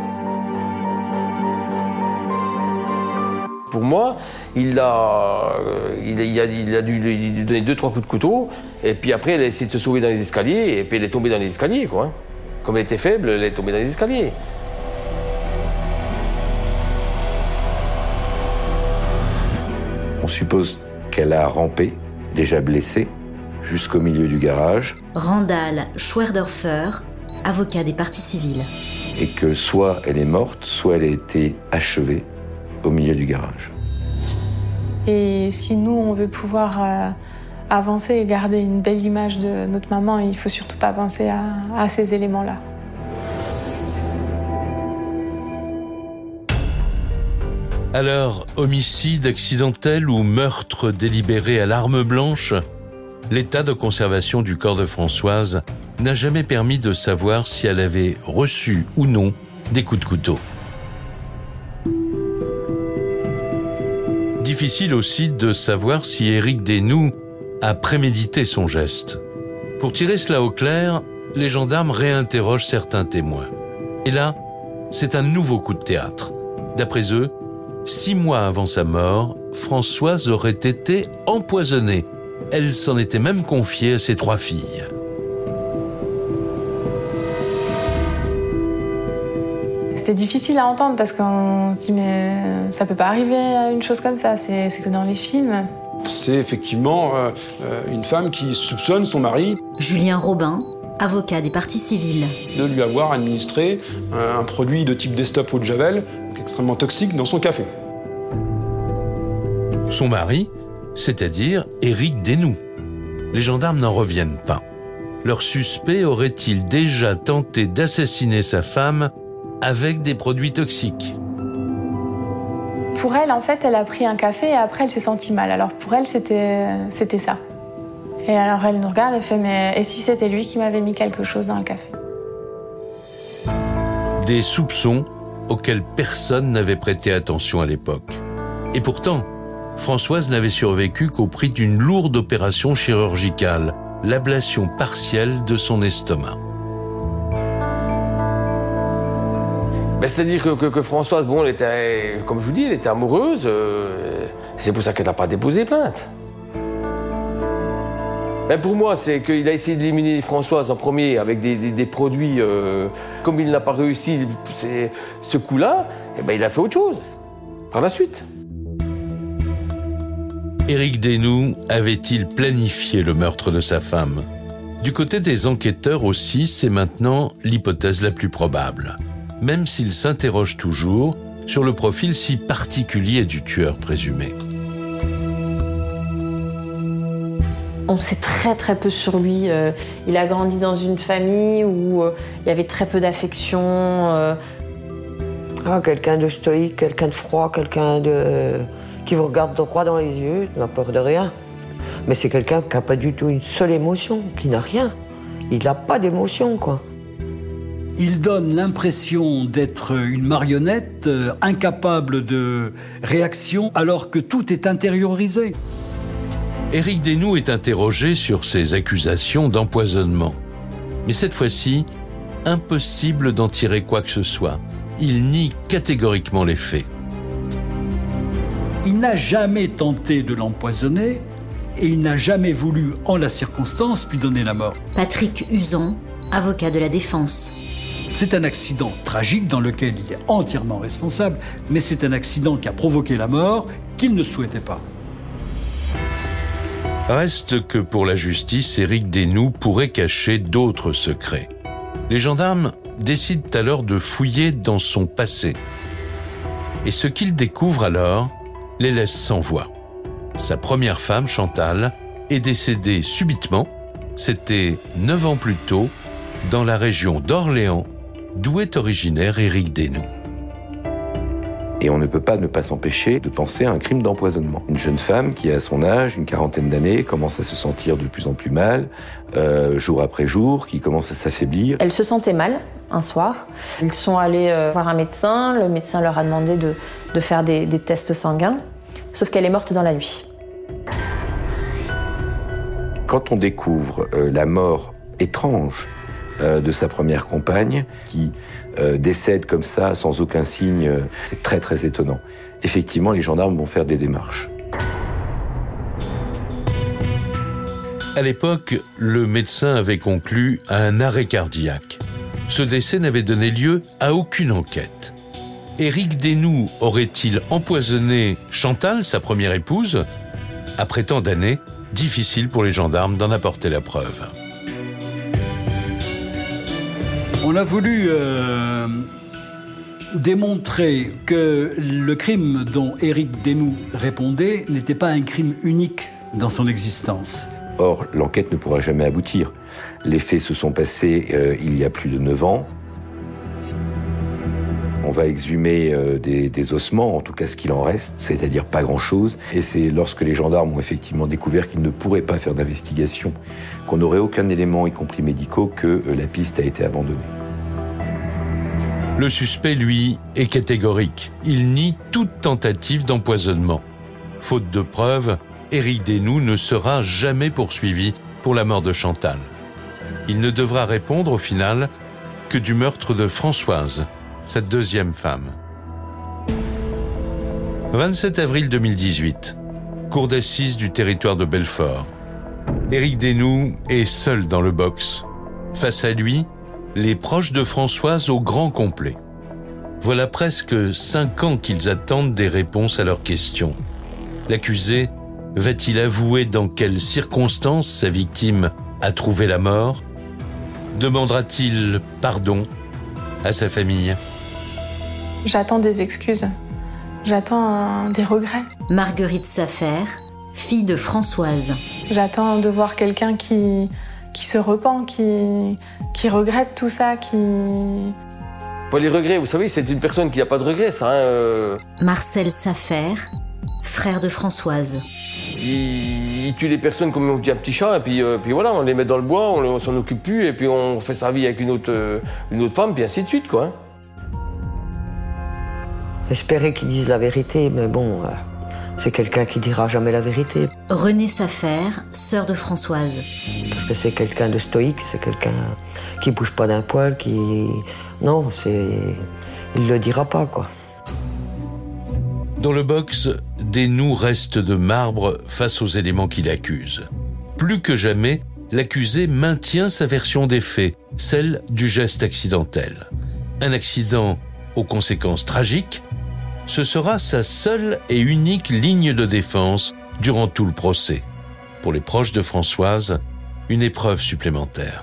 S6: Pour moi, il a, il a, il a, il a dû lui donner deux, trois coups de couteau, et puis après, elle a essayé de se sauver dans les escaliers, et puis elle est tombée dans les escaliers, quoi. Comme elle était faible, elle est tombée dans les escaliers.
S10: On suppose qu'elle a rampé, déjà blessée, jusqu'au milieu du garage.
S3: Randall Schwerdorfer, avocat des parties civiles.
S10: Et que soit elle est morte, soit elle a été achevée au milieu du garage.
S9: Et si nous, on veut pouvoir euh, avancer et garder une belle image de notre maman, il ne faut surtout pas penser à, à ces éléments-là.
S1: Alors, homicide accidentel ou meurtre délibéré à l'arme blanche, l'état de conservation du corps de Françoise n'a jamais permis de savoir si elle avait reçu ou non des coups de couteau. Difficile aussi de savoir si Éric Desnoux a prémédité son geste. Pour tirer cela au clair, les gendarmes réinterrogent certains témoins. Et là, c'est un nouveau coup de théâtre. D'après eux, six mois avant sa mort, Françoise aurait été empoisonnée. Elle s'en était même confiée à ses trois filles.
S9: C'était difficile à entendre parce qu'on se dit mais ça peut pas arriver à une chose comme ça, c'est, c'est que dans les films.
S5: C'est effectivement euh, une femme qui soupçonne son mari.
S3: Julien Robin, avocat des parties civiles.
S5: De lui avoir administré un produit de type Destop eau de Javel, extrêmement toxique, dans son café.
S1: Son mari, c'est-à-dire Éric Desnoux. Les gendarmes n'en reviennent pas. Leur suspect aurait-il déjà tenté d'assassiner sa femme avec des produits toxiques?
S9: Pour elle, en fait, elle a pris un café et après, elle s'est sentie mal. Alors pour elle, c'était, c'était ça. Et alors elle nous regarde et fait « mais et si c'était lui qui m'avait mis quelque chose dans le café ?»
S1: Des soupçons auxquels personne n'avait prêté attention à l'époque. Et pourtant, Françoise n'avait survécu qu'au prix d'une lourde opération chirurgicale, l'ablation partielle de son estomac.
S6: Ben, c'est-à-dire que, que, que Françoise, bon, elle était, comme je vous dis, elle était amoureuse. Euh, c'est pour ça qu'elle n'a pas déposé plainte. Ben, pour moi, c'est qu'il a essayé d'éliminer Françoise en premier avec des, des, des produits. Euh, comme il n'a pas réussi c'est, ce coup-là, eh ben, il a fait autre chose par la suite.
S1: Éric Desnoux avait-il planifié le meurtre de sa femme? Du côté des enquêteurs aussi, c'est maintenant l'hypothèse la plus probable, même s'ils s'interrogent toujours sur le profil si particulier du tueur présumé.
S2: On sait très très peu sur lui. Euh, il a grandi dans une famille où euh, il y avait très peu d'affection. Euh...
S7: Ah, quelqu'un de stoïque, quelqu'un de froid, quelqu'un de... qui vous regarde droit dans les yeux, n'a peur de rien. Mais c'est quelqu'un qui n'a pas du tout une seule émotion, qui n'a rien. Il n'a pas d'émotion, quoi.
S8: Il donne l'impression d'être une marionnette, euh, incapable de réaction, alors que tout est intériorisé.
S1: Éric Desnoux est interrogé sur ses accusations d'empoisonnement. Mais cette fois-ci, impossible d'en tirer quoi que ce soit. Il nie catégoriquement les faits.
S8: Il n'a jamais tenté de l'empoisonner et il n'a jamais voulu, en la circonstance, lui donner la mort.
S3: Patrick Uzan, avocat de la défense.
S8: C'est un accident tragique dans lequel il est entièrement responsable, mais c'est un accident qui a provoqué la mort qu'il ne souhaitait pas.
S1: Reste que pour la justice, Éric Desnoux pourrait cacher d'autres secrets. Les gendarmes décident alors de fouiller dans son passé. Et ce qu'ils découvrent alors les laisse sans voix. Sa première femme, Chantal, est décédée subitement. C'était neuf ans plus tôt, dans la région d'Orléans, d'où est originaire Éric Desnoux.
S10: Et on ne peut pas ne pas s'empêcher de penser à un crime d'empoisonnement. Une jeune femme qui, à son âge, une quarantaine d'années, commence à se sentir de plus en plus mal, euh, jour après jour, qui commence à s'affaiblir.
S2: Elle se sentait mal un soir. Ils sont allés euh, voir un médecin. Le médecin leur a demandé de, de faire des, des tests sanguins, sauf qu'elle est morte dans la nuit.
S10: Quand on découvre euh, la mort étrange euh, de sa première compagne, qui euh, décède comme ça, sans aucun signe, euh, c'est très très étonnant. Effectivement, les gendarmes vont faire des démarches.
S1: À l'époque, le médecin avait conclu à un arrêt cardiaque. Ce décès n'avait donné lieu à aucune enquête. Éric Desnoux aurait-il empoisonné Chantal, sa première épouse? Après tant d'années, difficile pour les gendarmes d'en apporter la preuve.
S8: On a voulu euh, démontrer que le crime dont Éric Desnoux répondait n'était pas un crime unique dans son existence.
S10: Or, l'enquête ne pourra jamais aboutir. Les faits se sont passés euh, il y a plus de neuf ans. On va exhumer euh, des, des ossements, en tout cas ce qu'il en reste, c'est-à-dire pas grand-chose. Et c'est lorsque les gendarmes ont effectivement découvert qu'ils ne pourraient pas faire d'investigation, qu'on n'aurait aucun élément, y compris médicaux, que euh, la piste a été abandonnée.
S1: Le suspect, lui, est catégorique. Il nie toute tentative d'empoisonnement. Faute de preuves, Éric Desnoux ne sera jamais poursuivi pour la mort de Chantal. Il ne devra répondre au final que du meurtre de Françoise, sa deuxième femme. vingt-sept avril deux mille dix-huit, cour d'assises du territoire de Belfort. Éric Desnoux est seul dans le box. Face à lui, les proches de Françoise au grand complet. Voilà presque cinq ans qu'ils attendent des réponses à leurs questions. L'accusé va-t-il avouer dans quelles circonstances sa victime a trouvé la mort? Demandera-t-il pardon à sa famille?
S9: J'attends des excuses. J'attends des regrets.
S3: Marguerite Safer, fille de Françoise.
S9: J'attends de voir quelqu'un qui, qui se repent, qui, qui regrette tout ça, qui...
S6: Pour les regrets, vous savez, c'est une personne qui n'a pas de regrets, ça. Hein, euh...
S3: Marcel Safer, frère de Françoise.
S6: Il, il tue les personnes comme on dit un petit chat, et puis, euh, puis voilà, on les met dans le bois, on, on s'en occupe plus, et puis on fait sa vie avec une autre, euh, une autre femme, puis ainsi de suite, quoi.
S7: Espérer qu'ils disent la vérité, mais bon, euh, c'est quelqu'un qui dira jamais la vérité.
S3: Renée Safer, sœur de Françoise.
S7: Parce que c'est quelqu'un de stoïque, c'est quelqu'un qui bouge pas d'un poil, qui... Non, c'est... Il le dira pas, quoi.
S1: Dans le box, Desnoux reste de marbre face aux éléments qui l'accusent. Plus que jamais, l'accusé maintient sa version des faits, celle du geste accidentel. Un accident aux conséquences tragiques, ce sera sa seule et unique ligne de défense durant tout le procès. Pour les proches de Françoise, une épreuve supplémentaire.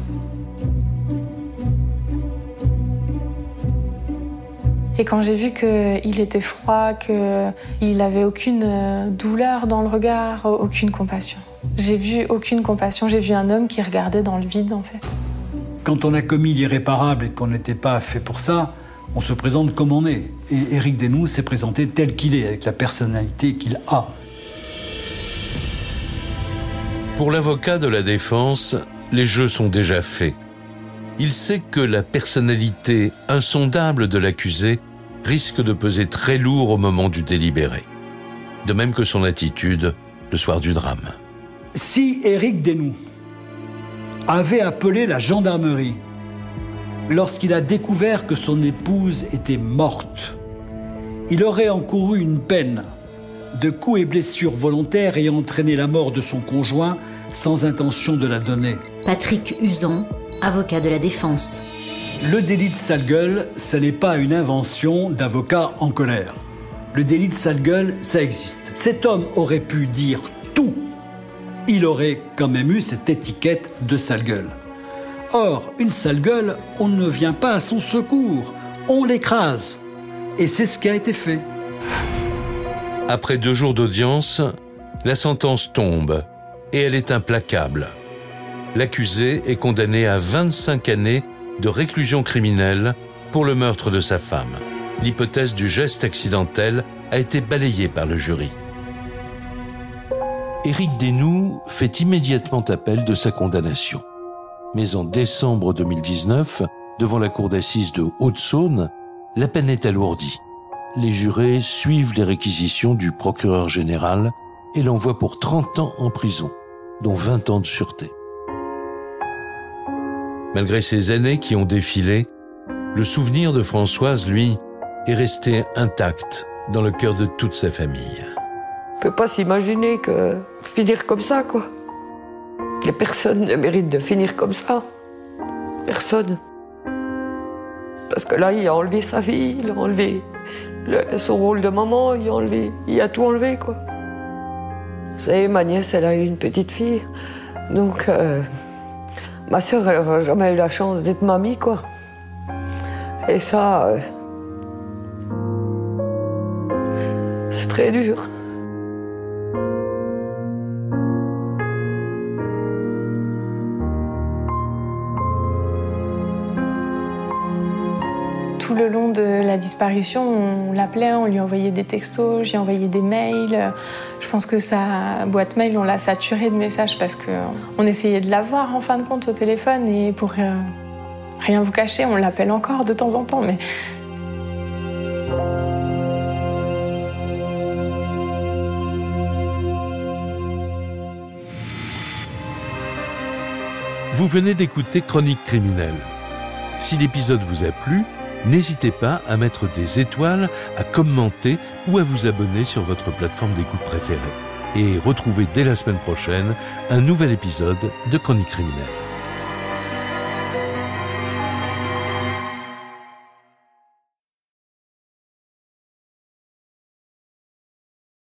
S9: Et quand j'ai vu qu'il était froid, qu'il n'avait aucune douleur dans le regard, aucune compassion. J'ai vu aucune compassion, j'ai vu un homme qui regardait dans le vide en fait.
S8: Quand on a commis l'irréparable et qu'on n'était pas fait pour ça, on se présente comme on est. Et Éric Desnoux s'est présenté tel qu'il est, avec la personnalité qu'il a.
S1: Pour l'avocat de la défense, les jeux sont déjà faits. Il sait que la personnalité insondable de l'accusé risque de peser très lourd au moment du délibéré. De même que son attitude le soir du drame.
S8: Si Éric Desnoux avait appelé la gendarmerie lorsqu'il a découvert que son épouse était morte, il aurait encouru une peine de coups et blessures volontaires ayant entraîné la mort de son conjoint sans intention de la donner.
S3: Patrick Uzan, avocat de la défense.
S8: Le délit de sale gueule, ce n'est pas une invention d'avocat en colère. Le délit de sale gueule, ça existe. Cet homme aurait pu dire tout. Il aurait quand même eu cette étiquette de sale gueule. Or, une sale gueule, on ne vient pas à son secours. On l'écrase. Et c'est ce qui a été fait.
S1: Après deux jours d'audience, la sentence tombe et elle est implacable. L'accusé est condamné à vingt-cinq années de réclusion criminelle pour le meurtre de sa femme. L'hypothèse du geste accidentel a été balayée par le jury. Éric Desnoux fait immédiatement appel de sa condamnation. Mais en décembre deux mille dix-neuf, devant la cour d'assises de Haute-Saône, la peine est alourdie. Les jurés suivent les réquisitions du procureur général et l'envoient pour trente ans en prison, dont vingt ans de sûreté. Malgré ces années qui ont défilé, le souvenir de Françoise, lui, est resté intact dans le cœur de toute sa famille.
S7: On ne peut pas s'imaginer que finir comme ça, quoi. Que personne ne mérite de finir comme ça. Personne. Parce que là, il a enlevé sa vie, il a enlevé le, son rôle de maman, il a enlevé, il a tout enlevé, quoi. Vous savez, ma nièce, elle a eu une petite fille. Donc, euh, ma sœur, elle n'aura jamais eu la chance d'être mamie, quoi. Et ça, euh, c'est très dur.
S9: Tout le long de la disparition, on l'appelait, on lui envoyait des textos, j'ai envoyé des mails. Je pense que sa boîte mail, on l'a saturée de messages parce qu'on essayait de la voir en fin de compte au téléphone et pour euh, rien vous cacher, on l'appelle encore de temps en temps. Mais...
S1: Vous venez d'écouter Chronique criminelle. Si l'épisode vous a plu, n'hésitez pas à mettre des étoiles, à commenter ou à vous abonner sur votre plateforme d'écoute préférée. Et retrouvez dès la semaine prochaine un nouvel épisode de Chronique criminelle.